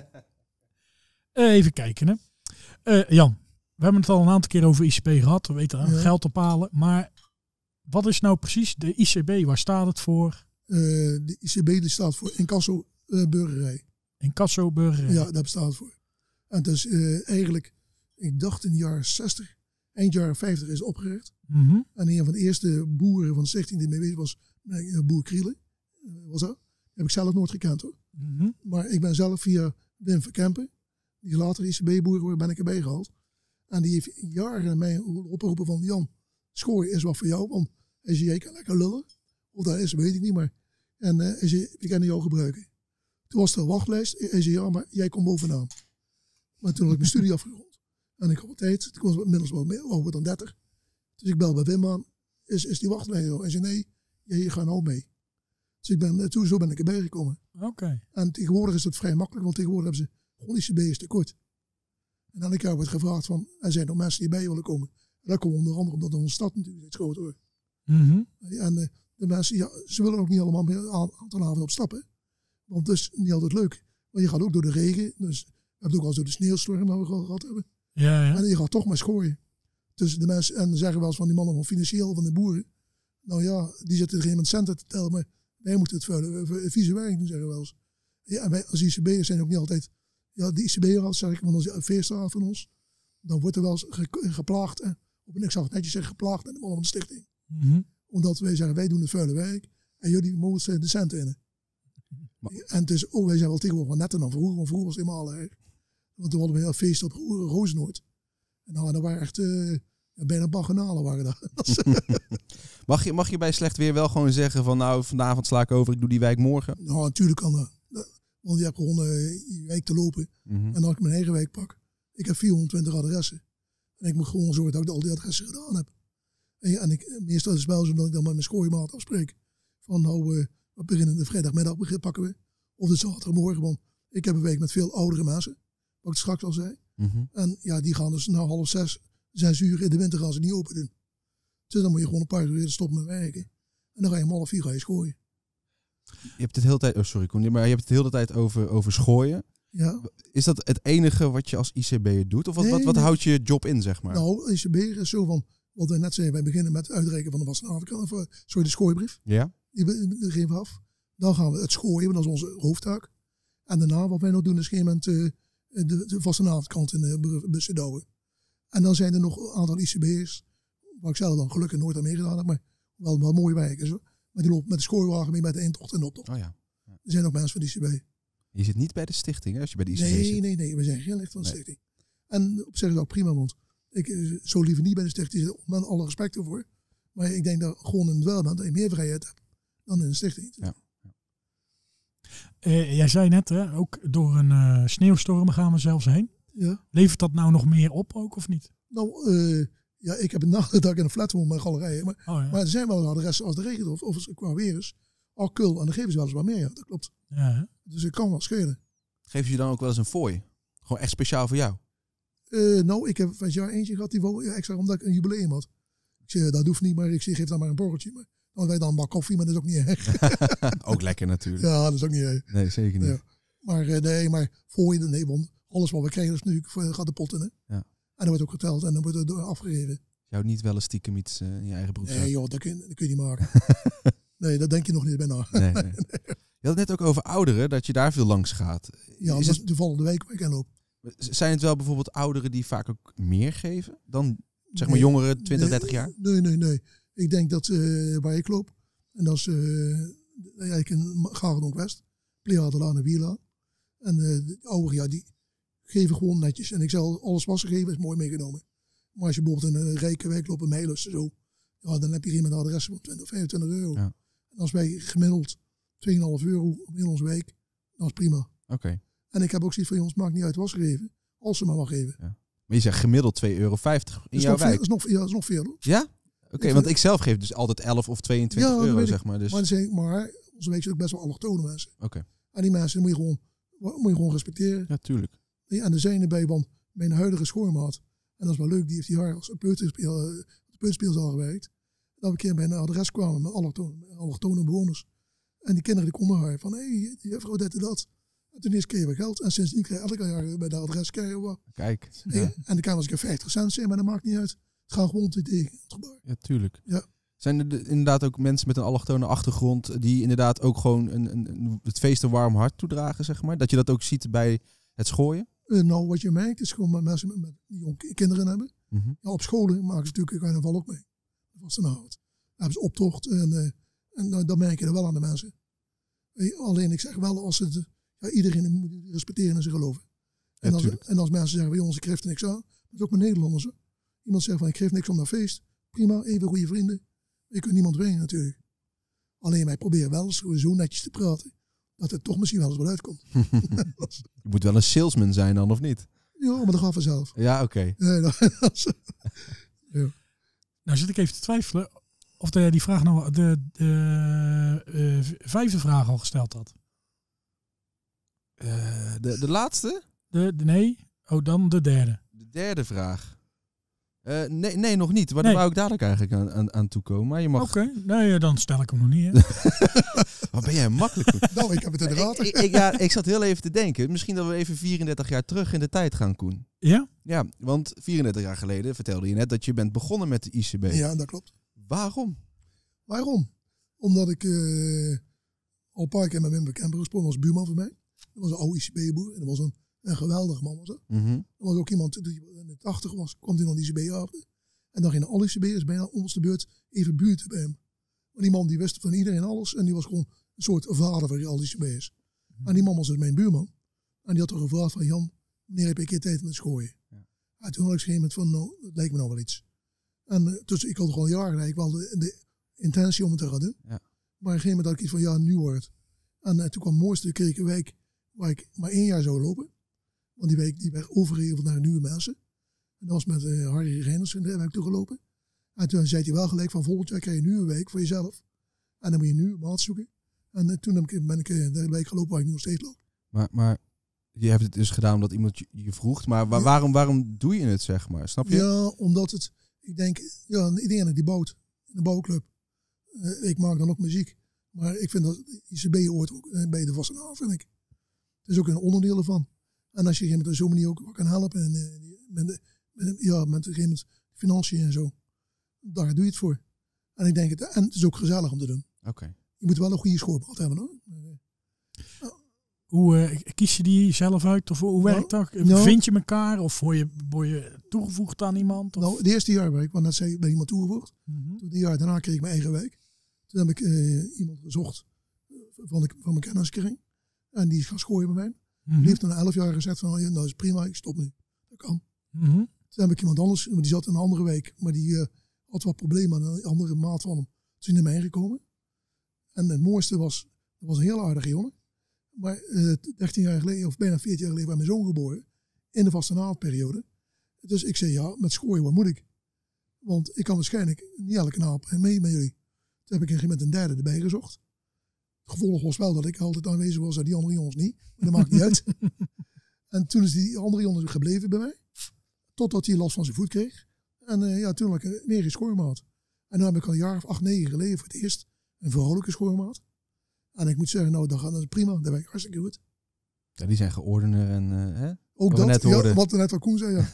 Even kijken, hè. Jan, we hebben het al een aantal keer over ICB gehad. We weten geld ophalen. Maar wat is nou precies de ICB? Waar staat het voor? De ICB die staat voor Incasso Burgerij. Incasso Burgerij. Ja, daar bestaat het voor. En het is eigenlijk, ik dacht in de jaren 60, eind jaren 50 is het opgericht. Mhm. En een van de eerste boeren van de stichting die mee bezig was, boer Krielen. Was dat? Heb ik zelf nooit gekend hoor. Mhm. Maar ik ben zelf via Wim Verkempen, die later ICB-boer wordt, ben ik erbij gehaald. En die heeft jaren mij opgeroepen van, Jan, schooien is wat voor jou. Want hij zei, jij kan lekker lullen. Of dat is, weet ik niet. Maar. En hij zei, ik kan jou gebruiken. Toen was er een wachtlijst. Hij zei, ja, maar jij komt bovenaan. Maar toen had ik mijn studie afgerond. En ik had wat tijd. Toen was ik inmiddels wel meer, over dan 30. Dus ik bel bij Wim aan. Is die wachtlijst er? Hij zei, nee, jij gaat nou mee. Dus zo ben ik erbij gekomen. Oké. En tegenwoordig is het vrij makkelijk. Want tegenwoordig hebben ze gewoon ICB is tekort. En elk jaar wordt gevraagd van, er zijn nog mensen die bij willen komen. En dat komt onder andere omdat onze stad natuurlijk steeds groter wordt. Mhm. En de mensen, ja, ze willen ook niet allemaal meer een aantal avonden op stappen. Want het is niet altijd leuk. Want je gaat ook door de regen. Dus we hebben het ook al zo de sneeuwstorm dat we gehad hebben. Ja. En je gaat toch maar schooien. Dus de mensen, en dan zeggen wel eens van die mannen van financieel, van de boeren. Nou ja, die zitten er geen moment centen te tellen. Maar wij moeten het vieze werk doen, zeggen we wel eens. Ja, en wij als ICB'ers zijn ook niet altijd. Ja, die ICB'er, zeg ik, want als je een feeststraat van ons. Dan wordt er wel eens geplaagd. Ik zag het netjes zeggen, geplaagd en de mannen van de stichting. Mhm. Omdat wij zeggen, wij doen het vuile werk. En jullie mogen de centen in. En het is, wij zijn wel tegenwoordig wat netter dan vroeger. Want vroeger was het helemaal erg. Want toen hadden we een feest op Roosnoord. En dan waren echt bijna bacchanalen waren dat. Mag je bij slecht weer wel gewoon zeggen van nou, vanavond sla ik over, ik doe die wijk morgen? Nou, natuurlijk kan dat. Want je hebt gewoon je wijk te lopen. Mhm. En als ik mijn eigen wijk pak. Ik heb 420 adressen. En ik moet gewoon zorgen dat ik al die adressen gedaan heb. En meestal is het wel zo dat ik dan met mijn schooimaat afspreek. Van nou, we beginnen de vrijdagmiddag pakken we. Of de zaterdagmorgen. Want ik heb een week met veel oudere mensen. Wat ik straks al zei. Mhm. En ja, die gaan dus na 5:30, 6 in de winter gaan ze niet open doen. Dus dan moet je gewoon een paar uur weer stoppen met werken. En dan ga je om 3:30 ga je schooien. Je hebt het de hele tijd, sorry Koen, maar je hebt het de hele tijd over schooien. Ja. Is dat het enige wat je als ICB'er doet? Of wat Nee. houdt je job in, zeg maar? Nou, ICB is zo van, wat we net zeiden, wij beginnen met het uitreiken van de vastenavond, de schooibrief. Ja? Die geven we af. Dan gaan we het schooien, dat is onze hoofdtaak. En daarna, wat wij nog doen, is op een gegeven moment de vastenavondkant in de bussen douwen. En dan zijn er nog een aantal ICB'ers, waar ik zelf dan gelukkig nooit aan meegedaan heb, maar wel mooie wijken. Zo. Maar die lopen met de schooiwagen mee met de intocht en optocht. Oh ja. Er zijn ook mensen van de ICB. Je zit niet bij de stichting, hè, als je bij de ICB zit. Nee, we zijn geen lid van de stichting. En op zich is dat ook prima, want ik zo liever niet bij de stichting, met alle respect ervoor. Maar ik denk dat gewoon in het welbaan dat je meer vrijheid hebt dan in een stichting. Ja. Jij zei net, hè, ook door een sneeuwstorm gaan we zelfs heen. Ja. Levert dat nou nog meer op ook of niet? Nou, ja, ik heb een nacht dat ik in een flat woon met galerijen. Maar, Oh, ja. maar er zijn wel adressen als de regent of als het qua weer is. Al Kul, en dan geven ze wel eens wat meer. Ja, dat klopt. Ja, hè? Dus het kan wel schelen. Geef je dan ook wel eens een fooi? Gewoon echt speciaal voor jou? Nou, ik heb van het jaar eentje gehad die wou extra omdat ik een jubileum had. Ik zeg, dat hoeft niet, maar ik zeg, geef dan maar een borreltje. Maar dan wij dan een bak koffie, maar dat is ook niet erg. Ook lekker natuurlijk. Ja, dat is ook niet erg. Nee, zeker niet. Ja. Maar nee, maar voor je, nee, want alles wat we krijgen is natuurlijk gaat de pot in. Hè? Ja. En dan wordt ook geteld en dan wordt het afgegeven. Jou niet wel eens stiekem iets in je eigen broekzak? Nee joh, dat kun je niet maken. Nee, dat denk je nog niet bijna. Nee. Je had het net ook over ouderen, dat je daar veel langs gaat. Ja, Is dat is toevallig de week waar ik in loop. Zijn het wel bijvoorbeeld ouderen die vaak ook meer geven dan zeg maar Nee. jongeren 20, 30 jaar? Nee. Ik denk dat waar ik loop, en dat is eigenlijk in Garendonk West, Pleadelaan en Wierlaan. En de ouderen, ja, die geven gewoon netjes. En ik zal alles wat ze geven is mooi meegenomen. Maar als je bijvoorbeeld in een rijke wijk loopt, een Meilers en zo, ja, dan heb je hier met een adres van 20, 25 euro. Ja. En als wij gemiddeld 2,5 euro in onze week, dat is prima. Oké. En ik heb ook zoiets van, jongens, maakt niet uit wat ze geven, als ze maar wat geven. Maar je zegt gemiddeld €2,50 in Is jouw nog veel, wijk. is nog veel hoor. Ja? Oké, want ik zelf geef dus altijd 11 of 22 Ja, dat euro, weet ik. zeg maar. Dus... Maar onze week zit ook best wel allochtone mensen. Oké. En die mensen die moet je gewoon respecteren. Ja, tuurlijk. Ja, en er zijn erbij, want mijn huidige schoonmaat, en dat is wel leuk, die heeft die jaar als peuterspeelzaal gewerkt. Dat we een keer bij een adres kwamen met allochtone bewoners. En die kinderen die konden haar van, hé, die juffrouw dit en dat. En toen eerst kregen we geld. En sindsdien krijgen we elk jaar bij de adres krijgen we. Kijk. Ja. Ja, En dan kan als ik 50 cent zijn, maar dat maakt niet uit. Het gaat gewoon tegen het gebouw. ja tuurlijk. Ja. Zijn er inderdaad ook mensen met een allochtone achtergrond die inderdaad ook gewoon het feest een warm hart toedragen, zeg maar? Dat je dat ook ziet bij het schooien? Nou, wat je merkt is gewoon met mensen met die jonge kinderen hebben. Mhm. Ja, op scholen maken ze natuurlijk carnaval ook mee. Dat was een avond. Dan hebben ze optocht en dat merk je er wel aan de mensen. Alleen ik zeg wel, als het, ja, iedereen moet respecteren en ze geloven. Ja, En als mensen zeggen, jongens, ik geef er niks aan. Dat is ook met Nederlanders. Hè. Iemand zegt van, ik geef niks om dat feest. Prima, even goede vrienden. Je kunt niemand dwingen natuurlijk. Alleen wij proberen wel eens zo netjes te praten. Dat het toch misschien wel eens wat uitkomt. Je moet wel een salesman zijn dan, of niet? Ja, maar dat gaat vanzelf. Ja, oké. Nee, Nou zit ik even te twijfelen of die vraag nou de vijfde vraag al gesteld had. De laatste? Nee, dan de derde. De derde vraag. Nee, nog niet. Maar Nee. daar wou ik dadelijk eigenlijk aan toekomen. Maar je mag... Oké, nee, dan stel ik hem nog niet. Hè. Wat ben jij makkelijk. nou, ik heb het in de gaten. Ik zat heel even te denken. Misschien dat we even 34 jaar terug in de tijd gaan, Koen. Ja? Ja, want 34 jaar geleden vertelde je net dat je bent begonnen met de ICB. Ja, dat klopt. Waarom? Waarom? Omdat ik al een paar keer met Wim Bekemper gesproken was, buurman van mij. Dat was een oude ICB-boer en dat was een geweldige man. Was dat. Mhm. Er was ook iemand die in de 80 was, kwam hij nog een ICB-avond. En dan gingen alle ICB'ers bijna om de beurt even buurten bij hem. Maar die man die wist van iedereen alles en die was gewoon een soort vader voor al die ICB'ers. En die man was dus mijn buurman. En die had toch gevraagd van, Jan, wanneer heb je een keer tijd met schooien? Ja. En toen had ik op een gegeven moment van, nou, dat lijkt me nou wel iets. En dus ik had toch al jaren eigenlijk wel de intentie om het te gaan doen. Ja. Maar op een gegeven moment had ik iets van, ja, nu wordt het. En toen kwam het mooiste, kreeg ik een week waar ik maar 1 jaar zou lopen. Want die week die werd overgeheveld naar nieuwe mensen. En dat was met Harry Reiners, en daar ben ik toe gelopen. En toen zei hij wel gelijk van, volgend jaar krijg je nu een week voor jezelf. En dan moet je nu een maat zoeken. En toen ben ik de week gelopen waar ik nu nog steeds loop. Maar je hebt het dus gedaan omdat iemand je vroeg. Maar waarom doe je het, zeg maar? Snap je? Ja, omdat het, ik denk, ja, iedereen die bouwt, in de bouwclub. Ik maak dan ook muziek. Maar ik vind dat ICB hoort ook bij de Wassenaar, vind ik. Het is ook een onderdeel ervan. En als je op zo'n manier ook wat kan helpen. En met een gegeven moment financiën en zo. Daar doe je het voor. En ik denk en het is ook gezellig om te doen. Oké. Je moet wel een goede schoolbad hebben hoor. Hoe kies je die zelf uit? Of hoe werkt dat? Nou. Vind je elkaar? Of word je toegevoegd aan iemand? Of? Nou, het eerste jaar ben ik, want net zei ik, ben iemand toegevoegd. Mhm. Toen een jaar daarna kreeg ik mijn eigen wijk. Toen heb ik iemand gezocht van mijn kenniskring. En die is gaan schooien bij mij. Mhm. Die heeft toen 11 jaar gezegd van, nou is prima, ik stop nu. Dat kan. Mhm. Toen heb ik iemand anders, die zat in een andere week. Maar die had wat problemen aan een andere maat van hem. Toen is hij naar mij gekomen. En het mooiste was, dat was een heel aardige jongen. Maar 13 jaar geleden, of bijna 14 jaar geleden, werd mijn zoon geboren. in de vastenavondperiode. Dus ik zei, ja, met schooien, wat moet ik? Want ik kan waarschijnlijk niet elke naap mee met jullie. Toen heb ik een gegeven moment een derde erbij gezocht. Het gevolg was wel dat ik altijd aanwezig was en die andere jongens niet. Maar dat maakt niet uit. En toen is die andere jongen gebleven bij mij. Totdat hij last van zijn voet kreeg. En toen had ik meer geen schoormaat. En nu heb ik al een jaar of 8, 9 geleden voor het eerst een vrouwelijke schoormaat. En ik moet zeggen, nou, dat gaat prima. Dat werkt hartstikke goed. Ja, die zijn geordener en... hè? Ook Wat we dat, net hoorden. wat net al Koen zei, ja.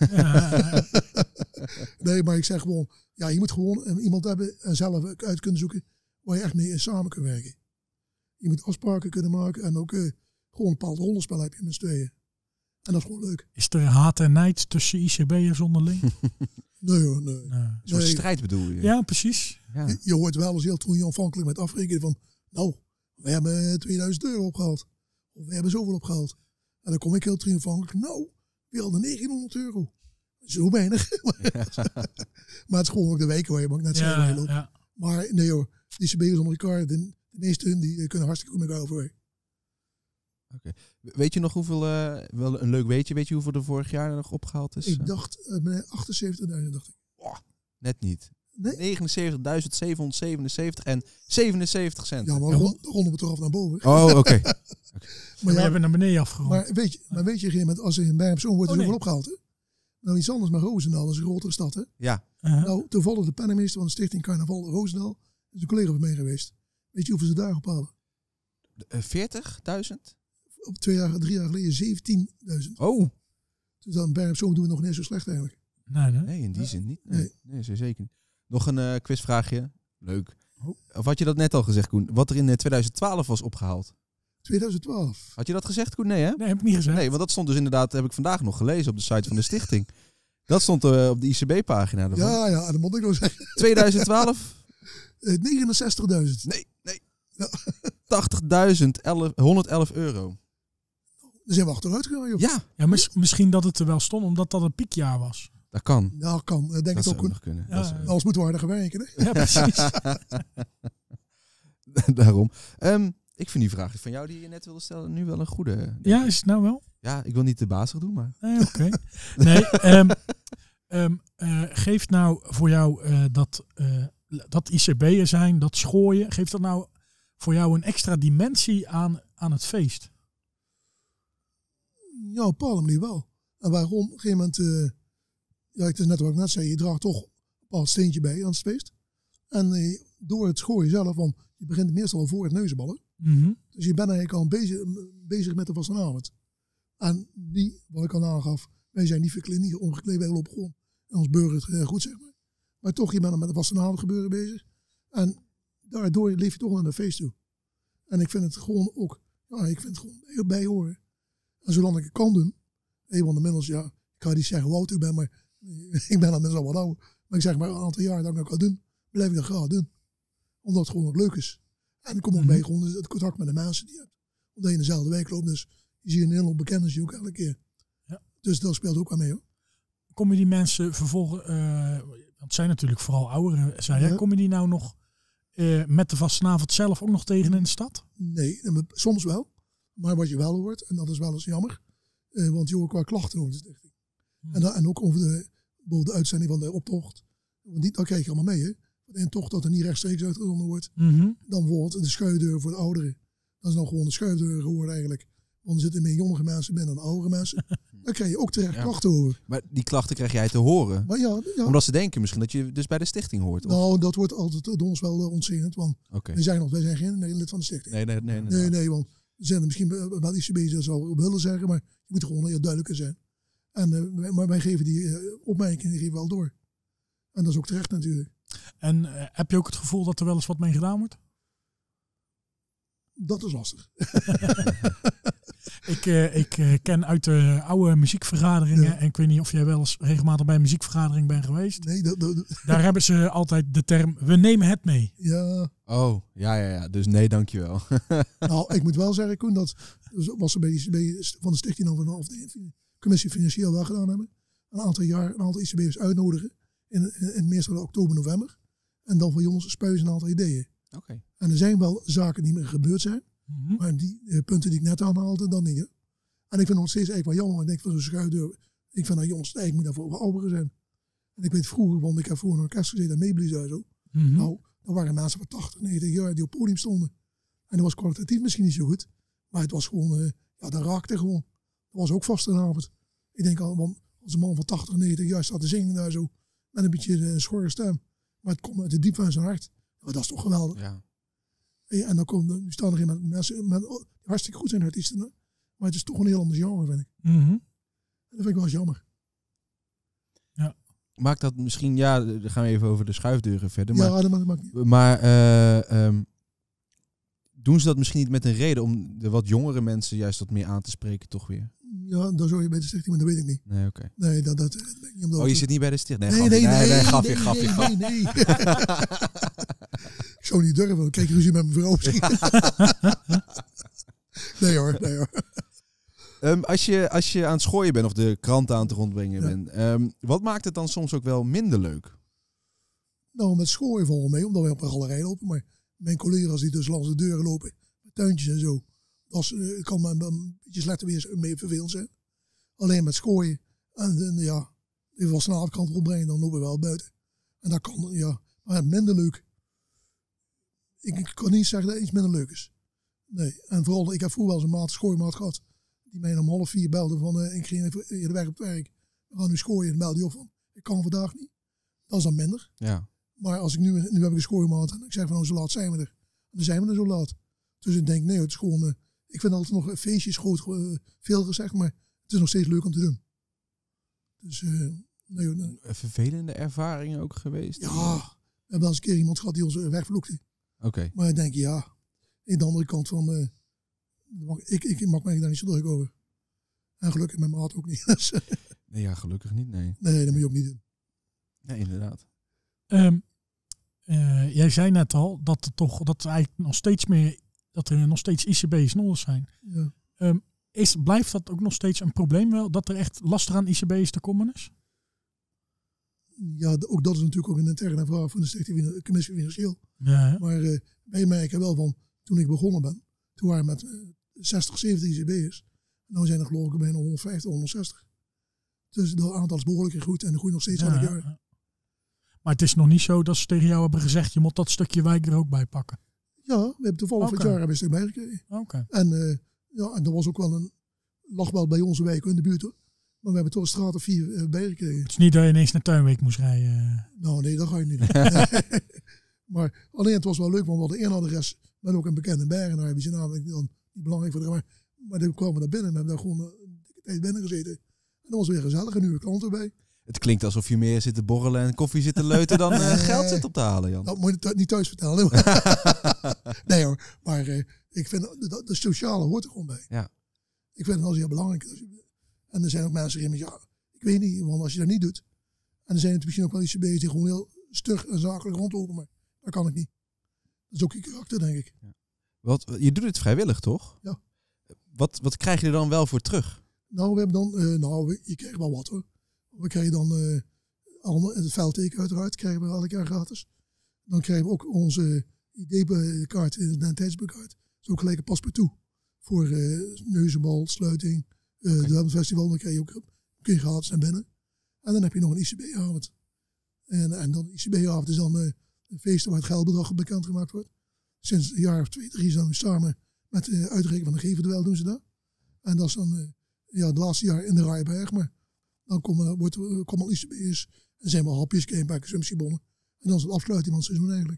Nee, maar ik zeg gewoon, ja, je moet gewoon iemand hebben en zelf uit kunnen zoeken waar je echt mee samen kunt werken. Je moet afspraken kunnen maken en ook gewoon een bepaald rollenspel heb je met z'n tweeën. En dat is gewoon leuk. Is er haat en nijd tussen ICB'ers onderling? Nee hoor, nee. Een soort strijd bedoel je? Ja, precies. Ja. Je hoort wel eens heel triomfantelijk met afrekenen van, nou, we hebben €2000 opgehaald. Of we hebben zoveel opgehaald. En dan kom ik heel triomfantelijk, nou, we hadden €900. Zo weinig. Maar het is gewoon ook de weken waar je net zei waar je loopt. Ja. Maar nee hoor, die CB'ers onder elkaar, de meeste hun die kunnen hartstikke goed met elkaar overweg. Okay. Weet je nog hoeveel, wel een leuk weetje, weet je hoeveel er vorig jaar nog opgehaald is? Ik dacht, 78.000 dacht ik. Net niet. Nee? 79.777 en 77 cent. Ja, maar ronden we toch af naar boven. Oh, oké. Maar we hebben naar beneden afgerond. Maar weet je, op een gegeven moment, als er bij hem zo'n wordt er zoveel opgehaald, hè? Nou, iets anders met Roosendaal, dat is een grotere stad, hè? Ja. Nou, toevallig de penningmeester van de Stichting Carnaval Roosendaal is een collega van mij geweest. Weet je hoeveel ze daar ophalen? 40.000? Op 3 jaar geleden 17.000. Oh. Dus dan bij hem zo'n doen we nog niet zo slecht eigenlijk. Nee, in die zin niet. Nee, zeker niet. Nog een quizvraagje. Leuk. Of had je dat net al gezegd, Koen? Wat er in 2012 was opgehaald? 2012. Had je dat gezegd, Koen? Nee, hè? Nee, heb ik niet gezegd. Nee, want dat stond dus inderdaad, heb ik vandaag nog gelezen op de site van de stichting. Dat stond op de ICB-pagina ervan. Ja, dat moet ik nog zeggen. 2012? 69.000. Nee. Ja. 80.111 euro. Dan zijn we achteruit gegaan, joh. Ja, Misschien dat het er wel stond, omdat dat een piekjaar was. dat kan. Nou, kan. Denk Dat het zou ook. nog kunnen. Ja. Dat zou- Anders moeten we harder gaan werken, hè? Ja, precies. Daarom. Ik vind die vraag van jou die je net wilde stellen nu wel een goede. Ja, is het nou wel? Ja, ik wil niet te bazig doen, maar... Nee, oké. Nee, geeft nou voor jou dat ICB'er zijn, dat schooien, geeft dat nou voor jou een extra dimensie aan het feest? Ja, op een bepaalde manier wel. En waarom? Op een gegeven moment, het is net wat ik net zei, je draagt toch een bepaald steentje bij aan het feest. En door het schooien zelf, want je begint meestal al voor het neuzenballen. Mm-hmm. Dus je bent eigenlijk al bezig met de vastenavond. En wat ik al aangaf, wij zijn niet verkleed, niet ongekleed, wij lopen gewoon. En ons burgert goed, zeg maar. Maar toch, je bent met de vastenavond gebeuren bezig. En daardoor leef je toch naar de feest toe. En ik vind het gewoon ook, ik vind het gewoon heel bij horen. En zolang ik het kan doen, want inmiddels, ik ga niet zeggen hoe oud ik ben, maar ik ben inmiddels al wat ouder. Maar ik zeg maar een aantal jaar dat ik dat kan doen, blijf ik dat graag doen. Omdat het gewoon ook leuk is. En dan kom ook bij gewoon het contact met de mensen die je hebt. Omdat je in dezelfde wijk loopt, dus je ziet een hele bekende zie je ook elke keer. Ja. Dus dat speelt ook wel mee, hoor. Kom je die mensen vervolgens, want het zijn natuurlijk vooral ouderen, zei jij, kom je die nou nog met de vastenavond zelf ook nog tegen in de stad? Nee, soms wel. Maar wat je wel hoort, en dat is wel eens jammer, want je hoort qua klachten over de stichting. En ook over de uitzending van de optocht. Want dat krijg je allemaal mee, hè. En toch dat er niet rechtstreeks uitgezonden wordt. Mm-hmm. Dan wordt de schuifdeur voor de ouderen. Dat is dan gewoon de schuifdeur geworden eigenlijk. Want er zitten meer jongere mensen binnen dan oudere mensen. Dan krijg je ook terecht klachten over. Maar die klachten krijg jij te horen? Maar ja. Omdat ze denken misschien dat je dus bij de stichting hoort? Of? Nou, dat wordt altijd door ons wel ontzenuwend. Want Okay. wij zijn geen lid van de stichting. Nee. Want er zijn er misschien wel ICB's dat zou op willen zeggen. Maar je moet er gewoon heel duidelijker zijn. Maar wij geven die opmerkingen geven wel door. En dat is ook terecht natuurlijk. En heb je ook het gevoel dat er wel eens wat mee gedaan wordt? Dat is lastig. Ik ken uit de oude muziekvergaderingen, en ik weet niet of jij wel eens regelmatig bij een muziekvergadering bent geweest. Nee, Daar hebben ze altijd de term, we nemen het mee. Ja. Oh, ja. Dus nee, dankjewel. Nou, ik moet wel zeggen, Koen, dat was er bij van de stichting of de commissie financieel wel gedaan hebben. Een aantal ICB'ers uitnodigen in meestal oktober, november. En dan voor jongens spuizen een aantal ideeën. Okay. En er zijn wel zaken die meer gebeurd zijn. Mm-hmm. Maar die punten die ik net aanhaalde, dan niet. Hè? En ik vind het nog steeds eigenlijk wel jammer. Ik denk van zo'n schuifdeur. Ik vind dat jongens eigenlijk moet daarvoor wel ouder zijn. En ik weet vroeger, want ik heb vroeger een orkest gezeten en meebliezen en zo. Mhm. Nou, er waren mensen van 80, 90 jaar die op het podium stonden. En dat was kwalitatief misschien niet zo goed. Maar het was gewoon, dat raakte gewoon. Dat was ook vastenavond. Ik denk al, want als een man van 80, 90 jaar staat te zingen daar zo. Met een beetje een schorre stem. Maar het komt uit de diep van zijn hart. Ja, dat is toch geweldig. Ja. En dan nu staan er geen mensen die hartstikke goed zijn artiesten. Hè? Maar het is toch een heel ander genre, vind ik. Mhm. En dat vind ik wel eens jammer. Maakt dat misschien, ja, dan gaan we even over de schuifdeuren verder. Maar, Ja, dat maakt niet. maar doen ze dat misschien niet met een reden om de wat jongere mensen juist wat meer aan te spreken, toch weer? Ja, daar zou je bij de stichting, maar dat weet ik niet. Nee, oké. Nee, dat weet ik niet. Omdat Oh, je zit niet bij de stichting? nee, grapje. nee. Ik zou niet durven, dan krijg je ruzie met mijn vrouw misschien. Nee hoor. Als je aan het schooien bent of de kranten aan het rondbrengen Ja. bent, wat maakt het dan soms ook wel minder leuk? Nou, met schooien vallen we mee, omdat wij op een galerij lopen. Maar mijn collega's die dus langs de deuren lopen, met tuintjes en zo, dat kan me een beetje slechter weer mee vervelend zijn. Alleen met schooien, en ja, even als een avondkant rondbrengen, dan lopen we wel buiten. En dat kan, ja, maar minder leuk. Ik kan niet zeggen dat iets minder leuk is. Nee, en vooral, ik heb vroeger wel eens een schooimaat gehad, die mij om 3:30 belde van, ik ging even eerder weg op het werk. We gaan nu schooien, en belde hij op van, ik kan vandaag niet. Dat is dan minder. Ja. Maar als ik nu heb ik een schooimaat en ik zeg van, zo laat zijn we er. En dan zijn we er zo laat. Dus ik denk, nee, het is gewoon, ik vind altijd nog feestjes groot, veel gezegd, maar het is nog steeds leuk om te doen. Dus, nee. Een vervelende ervaringen ook geweest? Ja, we hebben wel eens een keer iemand gehad die ons wegvloekte. Oké. Maar ik denk, ja, aan de andere kant van, ik maak mij daar niet zo druk over. En gelukkig mijn maat ook niet. Dus, Nee, ja, gelukkig niet, nee. nee, dat moet je ook niet doen. Nee, inderdaad. Jij zei net al dat er eigenlijk nog steeds meer, dat er nog steeds ICB's nodig zijn. Ja. Blijft dat ook nog steeds een probleem wel, dat er echt lastig aan ICB's te komen is? Ja, ook dat is natuurlijk ook een interne vraag van de Stichting Commissie Financieel. Ja. Maar wij merken wel van, toen ik begonnen ben, toen waren we met 60, 70 ICB'ers. Nu zijn er geloof ik bijna 150, 160. Dus het aantal is behoorlijk goed en de groeit nog steeds elk jaar. Ja. Maar het is nog niet zo dat ze tegen jou hebben gezegd, je moet dat stukje wijk er ook bij pakken. Ja, we hebben toevallig van het jaar een stuk bijgekregen. Oké. En dat was ook wel lag wel bij onze wijk in de buurt hoor. Maar we hebben toch een straat of 4 bijgekregen. Het is niet dat je ineens naar Tuinweek moest rijden. Nou nee, dat ga je niet doen. Maar alleen het was wel leuk, want we hadden één adres met ook een bekende bergenaar. Die zijn namelijk dan niet belangrijk voor de maar die kwamen naar binnen en hebben daar gewoon een dikke tijd binnen gezeten. En dat was weer gezellig, een nieuwe klant erbij. Het klinkt alsof je meer zit te borrelen en koffie zit te leuten dan geld zit op te halen, Jan. Dat moet je niet thuis vertellen. Nee hoor, maar ik vind de sociale hoort er gewoon bij. Ja. Ik vind het als heel belangrijk. En er zijn ook mensen die zeggen, ja, ik weet niet, want als je dat niet doet. En er zijn het misschien ook wel iets bezig die gewoon heel stug en zakelijk rondlopen, maar dat kan ik niet. Dat is ook je karakter, denk ik. Ja. Je doet het vrijwillig, toch? Ja. Wat krijg je er dan wel voor terug? Nou, we hebben dan, je krijgt wel wat hoor. We krijgen dan het veldteken uiteraard, krijgen we elk jaar gratis. Dan krijgen we ook onze ID-kaart, identiteitsbekaart. Dat is ook gelijk een paspoort voor neuzenbal, sluiting, de festival. Dan kun je gratis naar binnen. En dan heb je nog een ICB-avond. En dan ICB-avond is dan een feest waar het geldbedrag bekendgemaakt wordt. Sinds een jaar of 2, 3 zijn we samen met de uitreiking van de Geverduel doen ze dat. En dat is dan het laatste jaar in de Rijberg. Maar dan komen al ICB'ers en zijn wel hapjes, een consumptiebonnen. En dan is het afsluiting van het seizoen eigenlijk.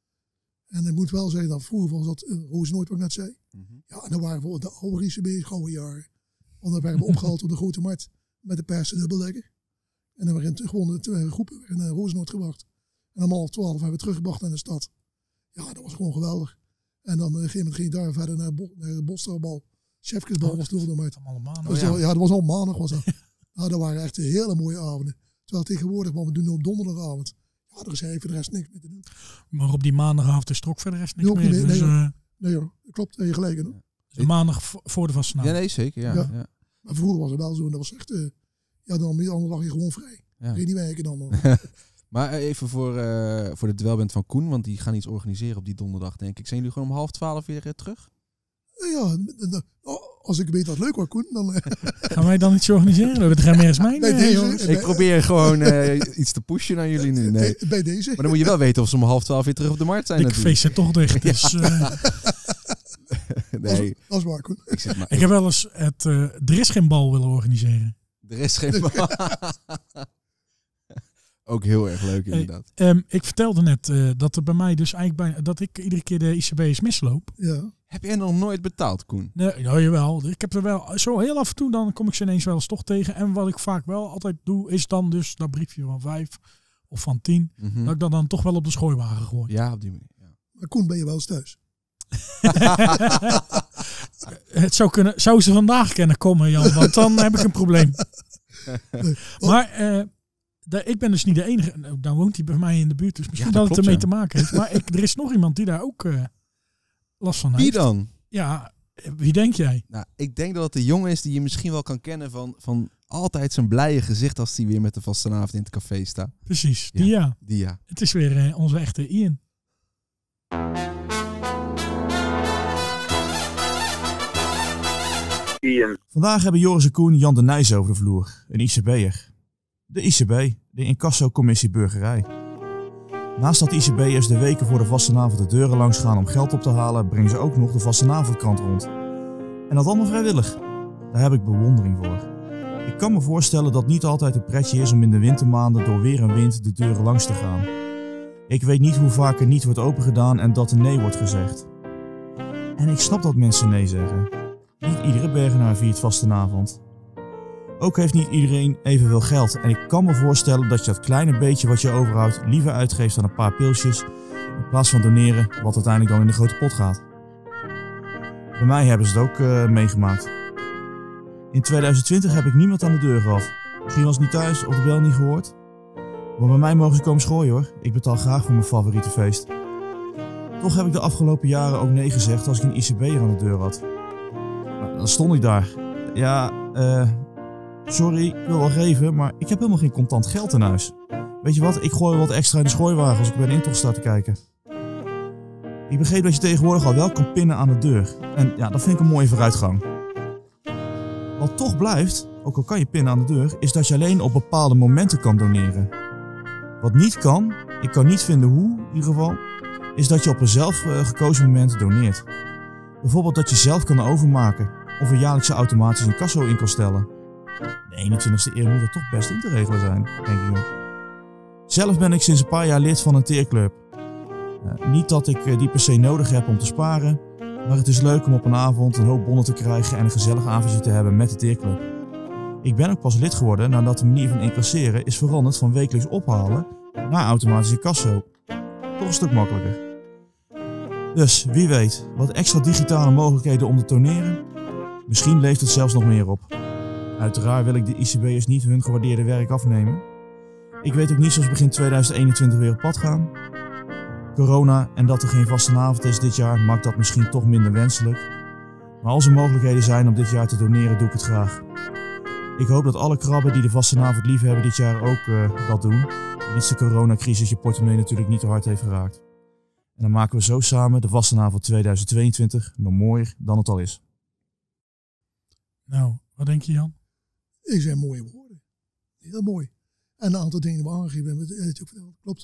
En ik moet wel zeggen dat vroeger was dat Rozenooit wat ik net zei. Mm-hmm. Ja, en dan waren we de oude ICB'ers gouden jaren. Want dan werden we opgehaald op de Grote Markt met de persen dubbeldekker. En dan werden gewoon de groepen naar Rozenooit gebracht. En om 11:30 hebben we teruggebracht naar de stad. Ja, dat was gewoon geweldig. En dan op een gegeven moment ging je daar verder naar de Bossterbal. Chefkesbal was toen nog maar. Dat was al maandag was dat. Nou, dat waren echt hele mooie avonden. Terwijl tegenwoordig, wat we doen op donderdagavond. Ja, er is even de rest niks meer te doen. Maar op die maandagavond is er ook verder rest niks Nee, meer. nee, Dus, nee hoor, dat klopt, heb je gelijk in. Hoor. de maandag voor de vastenavond. Ja, nee, zeker. Ja. Ja. Ja. Maar vroeger was het wel zo. En dat was echt, dan de andere dag je gewoon vrij. Ja. Kun je niet werken dan. Maar even voor de dwelband van Koen, want die gaan iets organiseren op die donderdag, denk ik. Zijn jullie gewoon om 11:30 weer terug? Ja, als ik weet dat het leuk wordt, Koen, dan... Gaan wij dan iets organiseren? We hebben het geen meer eens mij. Bij Nee, deze- jongens. Ik probeer gewoon iets te pushen naar jullie nu. Nee. Bij deze. Maar dan moet je wel weten of ze om 11:30 weer terug op de markt zijn De natuurlijk. cafés zijn toch dicht. Dus, Nee, Dat is waar, Koen. ik zit maar... ik heb wel eens het Er is geen bal willen organiseren. Er is geen... Ook heel erg leuk inderdaad. Ik vertelde net dat er bij mij dus eigenlijk dat ik iedere keer de ICB's misloop. Ja. Heb jij nog nooit betaald, Koen? Nee, ja, jawel. Ik heb er wel zo heel af en toe, dan kom ik ze ineens wel eens toch tegen. En wat ik vaak wel altijd doe, is dan dus dat briefje van 5 of van 10. Mhm. Dat ik dat dan toch wel op de schooiwagen gooi. Ja, op die manier. Ja. Maar Koen, ben je wel eens thuis? Het zou kunnen, zou ze vandaag kunnen komen, Jan, want dan heb ik een probleem. Maar ik ben dus niet de enige. Nou, dan woont hij bij mij in de buurt, dus misschien Ja, dat dat het ermee klopt, te maken heeft. Maar er is nog iemand die daar ook last van Wie heeft. dan? Ja, wie denk jij? Nou, ik denk dat het de jongen is die je misschien wel kan kennen van altijd zijn blije gezicht als hij weer met de vastenavond in het café staat. Precies, Ja. die ja. Die ja. Het is weer onze echte Ian. Vandaag hebben Joris en Koen Jan de Nijs over de vloer, een ICB'er. De ICB, de Incasso-commissie Burgerij. Naast dat ICB'ers de weken voor de vastenavond de deuren langs gaan om geld op te halen, brengen ze ook nog de vastenavondkrant rond. En dat allemaal vrijwillig. Daar heb ik bewondering voor. Ik kan me voorstellen dat niet altijd een pretje is om in de wintermaanden door weer en wind de deuren langs te gaan. Ik weet niet hoe vaak er niet wordt opengedaan en dat er nee wordt gezegd. En ik snap dat mensen nee zeggen. Niet iedere bergenaar viert vastenavond. Ook heeft niet iedereen evenveel geld en ik kan me voorstellen dat je dat kleine beetje wat je overhoudt liever uitgeeft aan een paar pilsjes in plaats van doneren wat uiteindelijk dan in de grote pot gaat. Bij mij hebben ze het ook meegemaakt. In 2020 heb ik niemand aan de deur gehad. Misschien was het niet thuis of de bel niet gehoord. Maar bij mij mogen ze komen schooien hoor. Ik betaal graag voor mijn favoriete feest. Toch heb ik de afgelopen jaren ook nee gezegd als ik een ICB'er aan de deur had. Nou, dan stond ik daar. Ja, sorry, ik wil wel geven, maar ik heb helemaal geen contant geld in huis. Weet je wat, ik gooi wat extra in de schooiwagen als ik bij de intocht sta te kijken. Ik begreep dat je tegenwoordig al wel kan pinnen aan de deur. En ja, dat vind ik een mooie vooruitgang. Wat toch blijft, ook al kan je pinnen aan de deur, is dat je alleen op bepaalde momenten kan doneren. Wat niet kan, ik kan niet vinden hoe in ieder geval, is dat je op een zelf gekozen moment doneert. Bijvoorbeeld dat je zelf kan overmaken of een jaarlijkse automatisch incasso in kan stellen. De 21ste eeuw moet dat toch best in te regelen zijn, denk ik ook. Zelf ben ik sinds een paar jaar lid van een teerclub. Niet dat ik die per se nodig heb om te sparen, maar het is leuk om op een avond een hoop bonnen te krijgen en een gezellig avondje te hebben met de teerclub. Ik ben ook pas lid geworden nadat de manier van incasseren is veranderd van wekelijks ophalen naar automatische incasso. Toch een stuk makkelijker. Dus wie weet, wat extra digitale mogelijkheden om te doneren? Misschien leeft het zelfs nog meer op. Uiteraard wil ik de ICB'ers niet hun gewaardeerde werk afnemen. Ik weet ook niet zoals begin 2021 weer op pad gaan. Corona en dat er geen vastenavond is dit jaar maakt dat misschien toch minder wenselijk. Maar als er mogelijkheden zijn om dit jaar te doneren, doe ik het graag. Ik hoop dat alle krabben die de vastenavond lief hebben dit jaar ook dat doen. Mits de coronacrisis je portemonnee natuurlijk niet te hard heeft geraakt. En dan maken we zo samen de vastenavond 2022 nog mooier dan het al is. Nou, wat denk je, Jan? Ik zijn mooie woorden. Heel mooi. En een aantal dingen die we aangegeven hebben, dat je ook verteld. Klopt.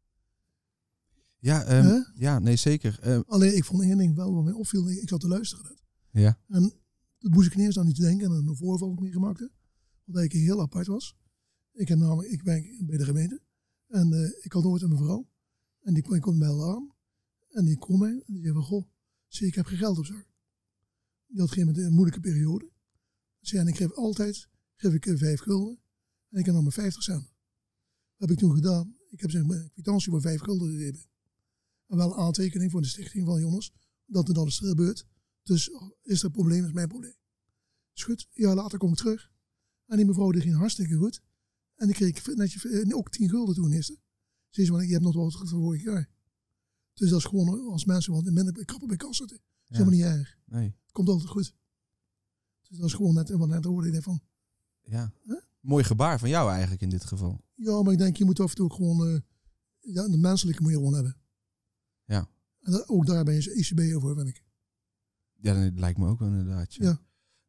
Ja, Hè? ja, nee zeker. Alleen ik vond één ding wel wat mij opviel. Ik zat te luisteren net. Ja. En dat moest ik ineens aan niet denken. En een voorval dat ik meegemaakt heb. Wat eigenlijk heel apart was. Ik ben bij de gemeente. En ik had nooit een mevrouw. En die kwam bij al aan. En die kon mij. En die zei van, goh, zie ik heb geen geld op zak. Die had geen een moeilijke periode. En ik geef ik 5 gulden. En ik heb nog maar 50 cent. Dat heb ik toen gedaan. Ik heb een kwitantie voor 5 gulden gegeven. En wel een aantekening voor de stichting van jongens. Dat er dan is gebeurd. Dus is er een probleem, is mijn probleem. Is goed. Een jaar later kom ik terug. En die mevrouw die ging hartstikke goed. En die kreeg netjes ook 10 gulden toen eerst. Ze zei, je hebt nog wat voor vorig jaar. Dus dat is gewoon als mensen wat minder krappen bij kast zitten. Dat is helemaal niet erg. Nee. Het komt altijd goed. Dus dat is gewoon net hoorde ik van. Ja. Huh? Mooi gebaar van jou eigenlijk in dit geval. Ja, maar ik denk je moet af en toe ook gewoon de menselijke moet je gewoon hebben. Ja. En ook daar ben je ICB voor, vind ik. Ja, dat lijkt me ook wel inderdaad. Ja. Ja.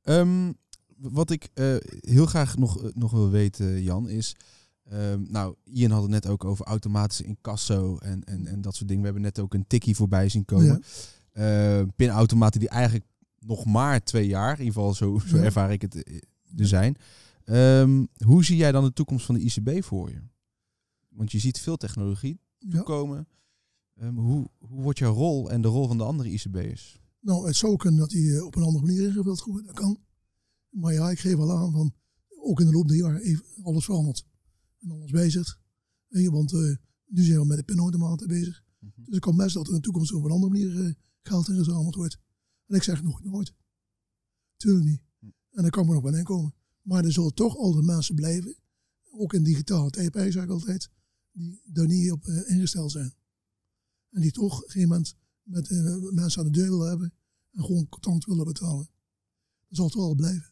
Wat ik heel graag nog wil weten, Jan, is... Ian had het net ook over automatische incasso en dat soort dingen. We hebben net ook een tikkie voorbij zien komen. Ja. Pinautomaten die eigenlijk nog maar 2 jaar, in ieder geval zo ervaar ik het er zijn. Hoe zie jij dan de toekomst van de ICB voor je? Want je ziet veel technologie toekomen. Hoe wordt jouw rol en de rol van de andere ICB'ers? Nou, het zou kunnen dat die op een andere manier ingevuld wordt. Dat kan. Maar ja, ik geef wel aan van, ook in de loop der jaren even alles verandert. En alles wijzigt. Want nu zijn we met de pinautomaten bezig. Mm-hmm. Dus het kan best dat er in de toekomst op een andere manier geld ingezameld wordt. En ik zeg nooit. Tuurlijk niet. En daar kan me nog wel in komen. Maar er zullen toch altijd mensen blijven, ook in digitale tijdperk zeg ik altijd, die daar niet op ingesteld zijn. En die toch op een gegeven moment met mensen aan de deur willen hebben en gewoon contant willen betalen. Dat zal het wel blijven.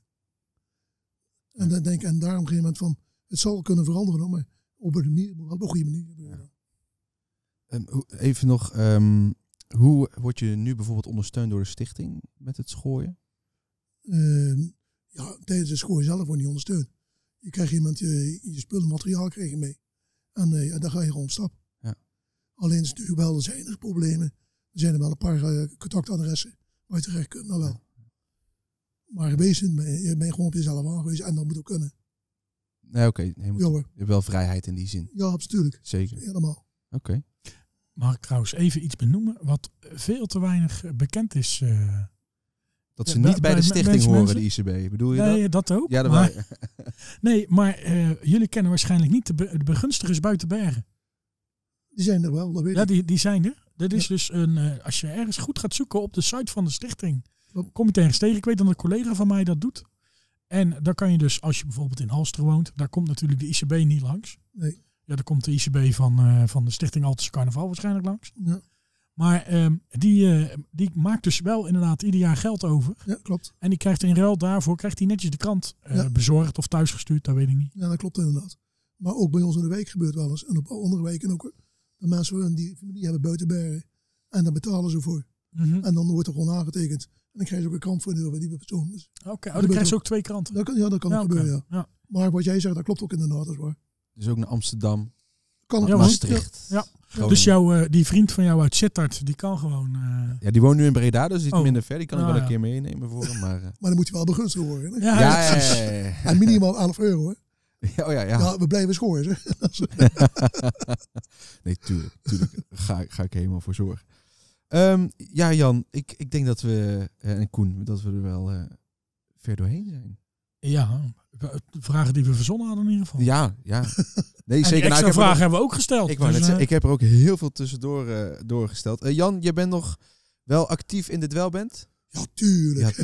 En dan denk ik, en daarom op een gegeven moment van, het zal kunnen veranderen, maar op een goede manier gebeuren. Even nog, hoe word je nu bijvoorbeeld ondersteund door de stichting met het schooien? Tijdens het schooien zelf wordt niet ondersteund. Je krijgt iemand, je spullen, materiaal krijg je mee. En dan ga je gewoon op stap. Ja. Alleen is het natuurlijk wel, er zijn er problemen. Er zijn er wel een paar contactadressen waar je terecht kunt, nou wel. Ja. Maar je bent gewoon op jezelf aangewezen en dat moet ook kunnen. Nee, oké. Je hebt wel vrijheid in die zin. Ja, natuurlijk. Zeker. Helemaal. Oké. Mag ik trouwens even iets benoemen wat veel te weinig bekend is? Dat ze niet bij de stichting horen, de ICB. Bedoel je dat? Nee, dat ook. Ja, maar jullie kennen waarschijnlijk niet de begunstigers buiten Bergen. Die zijn er wel, dat weet ik. Die zijn er. Dat is dus als je ergens goed gaat zoeken op de site van de stichting, kom je ergens tegen. Ik weet dat een collega van mij dat doet. En dan kan je dus, als je bijvoorbeeld in Halster woont, daar komt natuurlijk de ICB niet langs. Nee. Ja, daar komt de ICB van de Stichting Halterse Carnaval waarschijnlijk langs. Ja. Maar die maakt dus wel inderdaad ieder jaar geld over. Ja, klopt. En die krijgt in ruil daarvoor netjes de krant bezorgd of thuisgestuurd, dat weet ik niet. Ja, dat klopt inderdaad. Maar ook bij ons in de week gebeurt wel eens. En op andere weken ook. De mensen die familie hebben buiten Bergen. En daar betalen ze voor. Mm-hmm. En dan wordt er gewoon aangetekend. En dan krijg je ook een krant voor die persoon. Dus Oké, dan krijg je ook 2 kranten. Dat kan gebeuren, ja. Maar wat jij zegt, dat klopt ook inderdaad. Dat is waar. Dus ook naar Amsterdam. Kan Maastricht. Ja. Dus die vriend van jou uit Sittard, die kan gewoon... Ja, die woont nu in Breda, dus iets minder ver. Die kan ik wel een keer meenemen voor hem. Maar dan moet je wel begunstigd worden. Hè? Ja. En minimaal €11. Hè? Ja, we blijven schooien. Hè? Nee, tuurlijk. Ga ik helemaal voor zorgen. Ja, Jan, ik denk dat we, en Koen, dat we er wel ver doorheen zijn. Ja, vragen die we verzonnen hadden in ieder geval. Ja. Nee, zeker. Extra vragen hebben we ook gesteld. Ik heb er ook heel veel tussendoor doorgesteld. Jan, je bent nog wel actief in de dwelband? Ja, tuurlijk.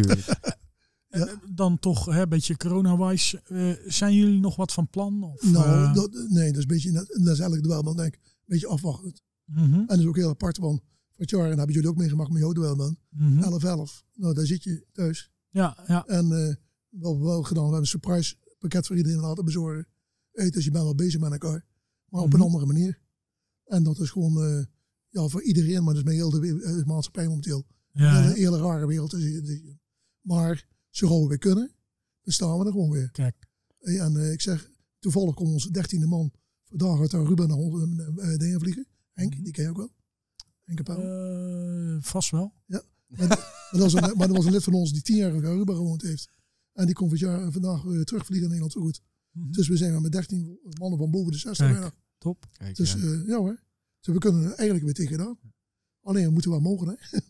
Ja. Dan toch een beetje corona-wise. Zijn jullie nog wat van plan? Of, dat is een beetje, dat is eigenlijk dwelband, denk ik. Een beetje afwachtend. Mm-hmm. En dat is ook heel apart van het jaar. En dat hebben jullie ook meegemaakt met jouw dwelband. 11-11. Nou, daar zit je thuis. Ja. En wel gedaan. We hebben een surprise pakket voor iedereen laten bezorgen. Dus je bent wel bezig met elkaar. Maar op een andere manier. En dat is gewoon voor iedereen. Maar dat is met heel de maatschappij momenteel. Een hele rare wereld. Maar zo gauw we weer kunnen, dan staan we er gewoon weer. Kijk. En ik zeg, toevallig komt onze 13e man vandaag uit Aruba naar ons dingen vliegen. Henk, die ken je ook wel. Henk Kapel. Vast wel. Ja. Maar dat was een lid van ons die 10 jaar in Aruba gewoond heeft. En die komt vandaag terugvliegen in Nederland zo goed. Mm-hmm. Dus we zijn met 13 mannen van boven de 60. Kijk, top. Kijk, dus ja hoor. Dus we kunnen eigenlijk weer tegenaan. Alleen we moeten wel mogen.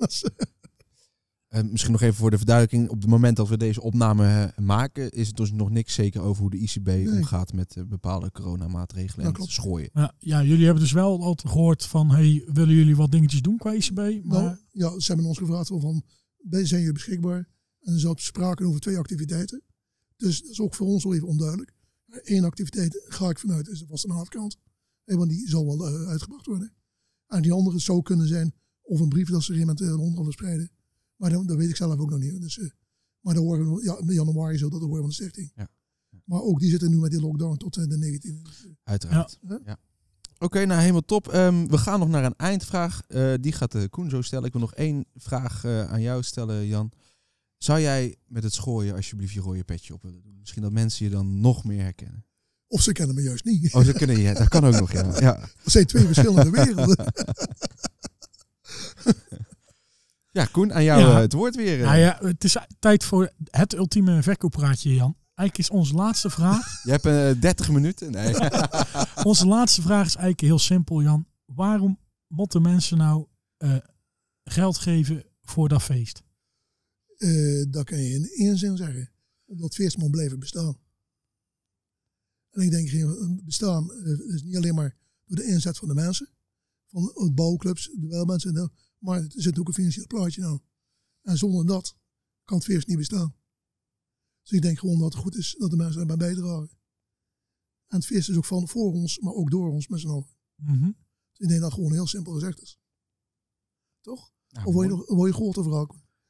Hè? Misschien nog even voor de verduidelijking. Op het moment dat we deze opname maken, is het dus nog niks zeker over hoe de ICB omgaat met bepaalde coronamaatregelen en schooien. Ja, jullie hebben dus wel altijd gehoord van, willen jullie wat dingetjes doen qua ICB? Maar... Nou, ja, ze hebben ons gevraagd van, zijn jullie beschikbaar? En er zat sprake over 2 activiteiten. Dus dat is ook voor ons wel even onduidelijk. 1 activiteit ga ik vanuit, is de vastenavondkant. Want die zal wel uitgebracht worden. En die andere zou kunnen zijn, of een brief dat ze iemand rond willen spreiden. Maar dat weet ik zelf ook nog niet. Dus, maar dan horen we, in januari zo dat horen van de stichting. Ja. Maar ook die zitten nu met die lockdown tot de 19e. Uiteraard. Ja. Oké, nou helemaal top. We gaan nog naar een eindvraag. Die gaat Koen zo stellen. Ik wil nog 1 vraag aan jou stellen, Jan. Zou jij met het schooien alsjeblieft je rode petje op willen doen? Misschien dat mensen je dan nog meer herkennen. Of ze kennen me juist niet. Oh, ze kunnen je. Dat kan ook nog, ja. Dat zijn 2 verschillende werelden. Ja, Koen, aan jou het woord weer. Nou ja, het is tijd voor het ultieme verkooppraatje, Jan. Eigenlijk is onze laatste vraag... Je hebt 30 minuten. Nee. Onze laatste vraag is eigenlijk heel simpel, Jan. Waarom moeten mensen nou geld geven voor dat feest? Dat kan je in één zin zeggen. Omdat het feest moet blijven bestaan. En ik denk, bestaan is niet alleen maar door de inzet van de mensen. Van de bouwclubs, de welmensen. Maar er zit ook een financieel plaatje aan. En zonder dat kan het feest niet bestaan. Dus ik denk gewoon dat het goed is dat de mensen erbij bijdragen. En het feest is ook van voor ons, maar ook door ons met z'n allen. Mm-hmm. Dus ik denk dat het gewoon heel simpel gezegd is. Toch? Nou, Of wil je grote vraag?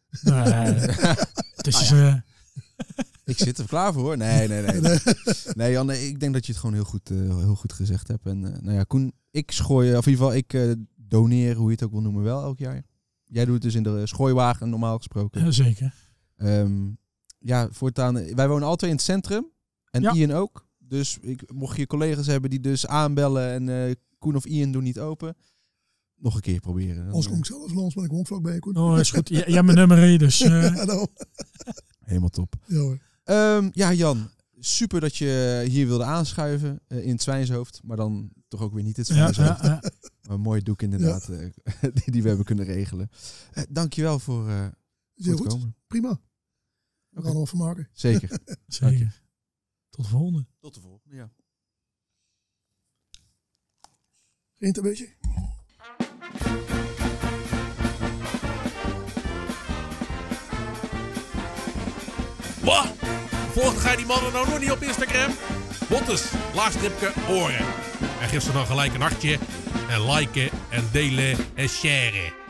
Het is... Ik zit er klaar voor, hoor. Nee. Nee, Jan, ik denk dat je het gewoon heel goed gezegd hebt. En nou ja, Koen, ik schooi, of in ieder geval, ik doneer, hoe je het ook wil noemen, wel elk jaar. Jij doet het dus in de schooiwagen, normaal gesproken. Zeker. Ja, voortaan, wij wonen alle twee in het centrum. En Ja. Ian ook. Dus mocht je collega's hebben die dus aanbellen en Koen of Ian doen niet open, nog een keer proberen. Dan, Anders kom ik zelf langs, maar ik woon vlakbij. Koen. Oh, is goed. Jij hebt mijn nummer in, dus... Ja, nou. helemaal top. Ja, hoor. Ja, Jan, super dat je hier wilde aanschuiven in het Zwijnshoofd. Maar dan toch ook weer niet het Zwijnshoofd. Ja. Maar een mooie doek inderdaad, die we hebben kunnen regelen. Dankjewel voor Heel het goed. komen. Prima. We gaan er wat van maken. Zeker. Zeker. Tot de volgende. Tot de volgende, ja. Geen een beetje. Wat? Volgde ga je die mannen nou nog niet op Instagram? Bottes, laagstripke, oren. En geef ze dan gelijk een hartje. En liken en delen en sharen.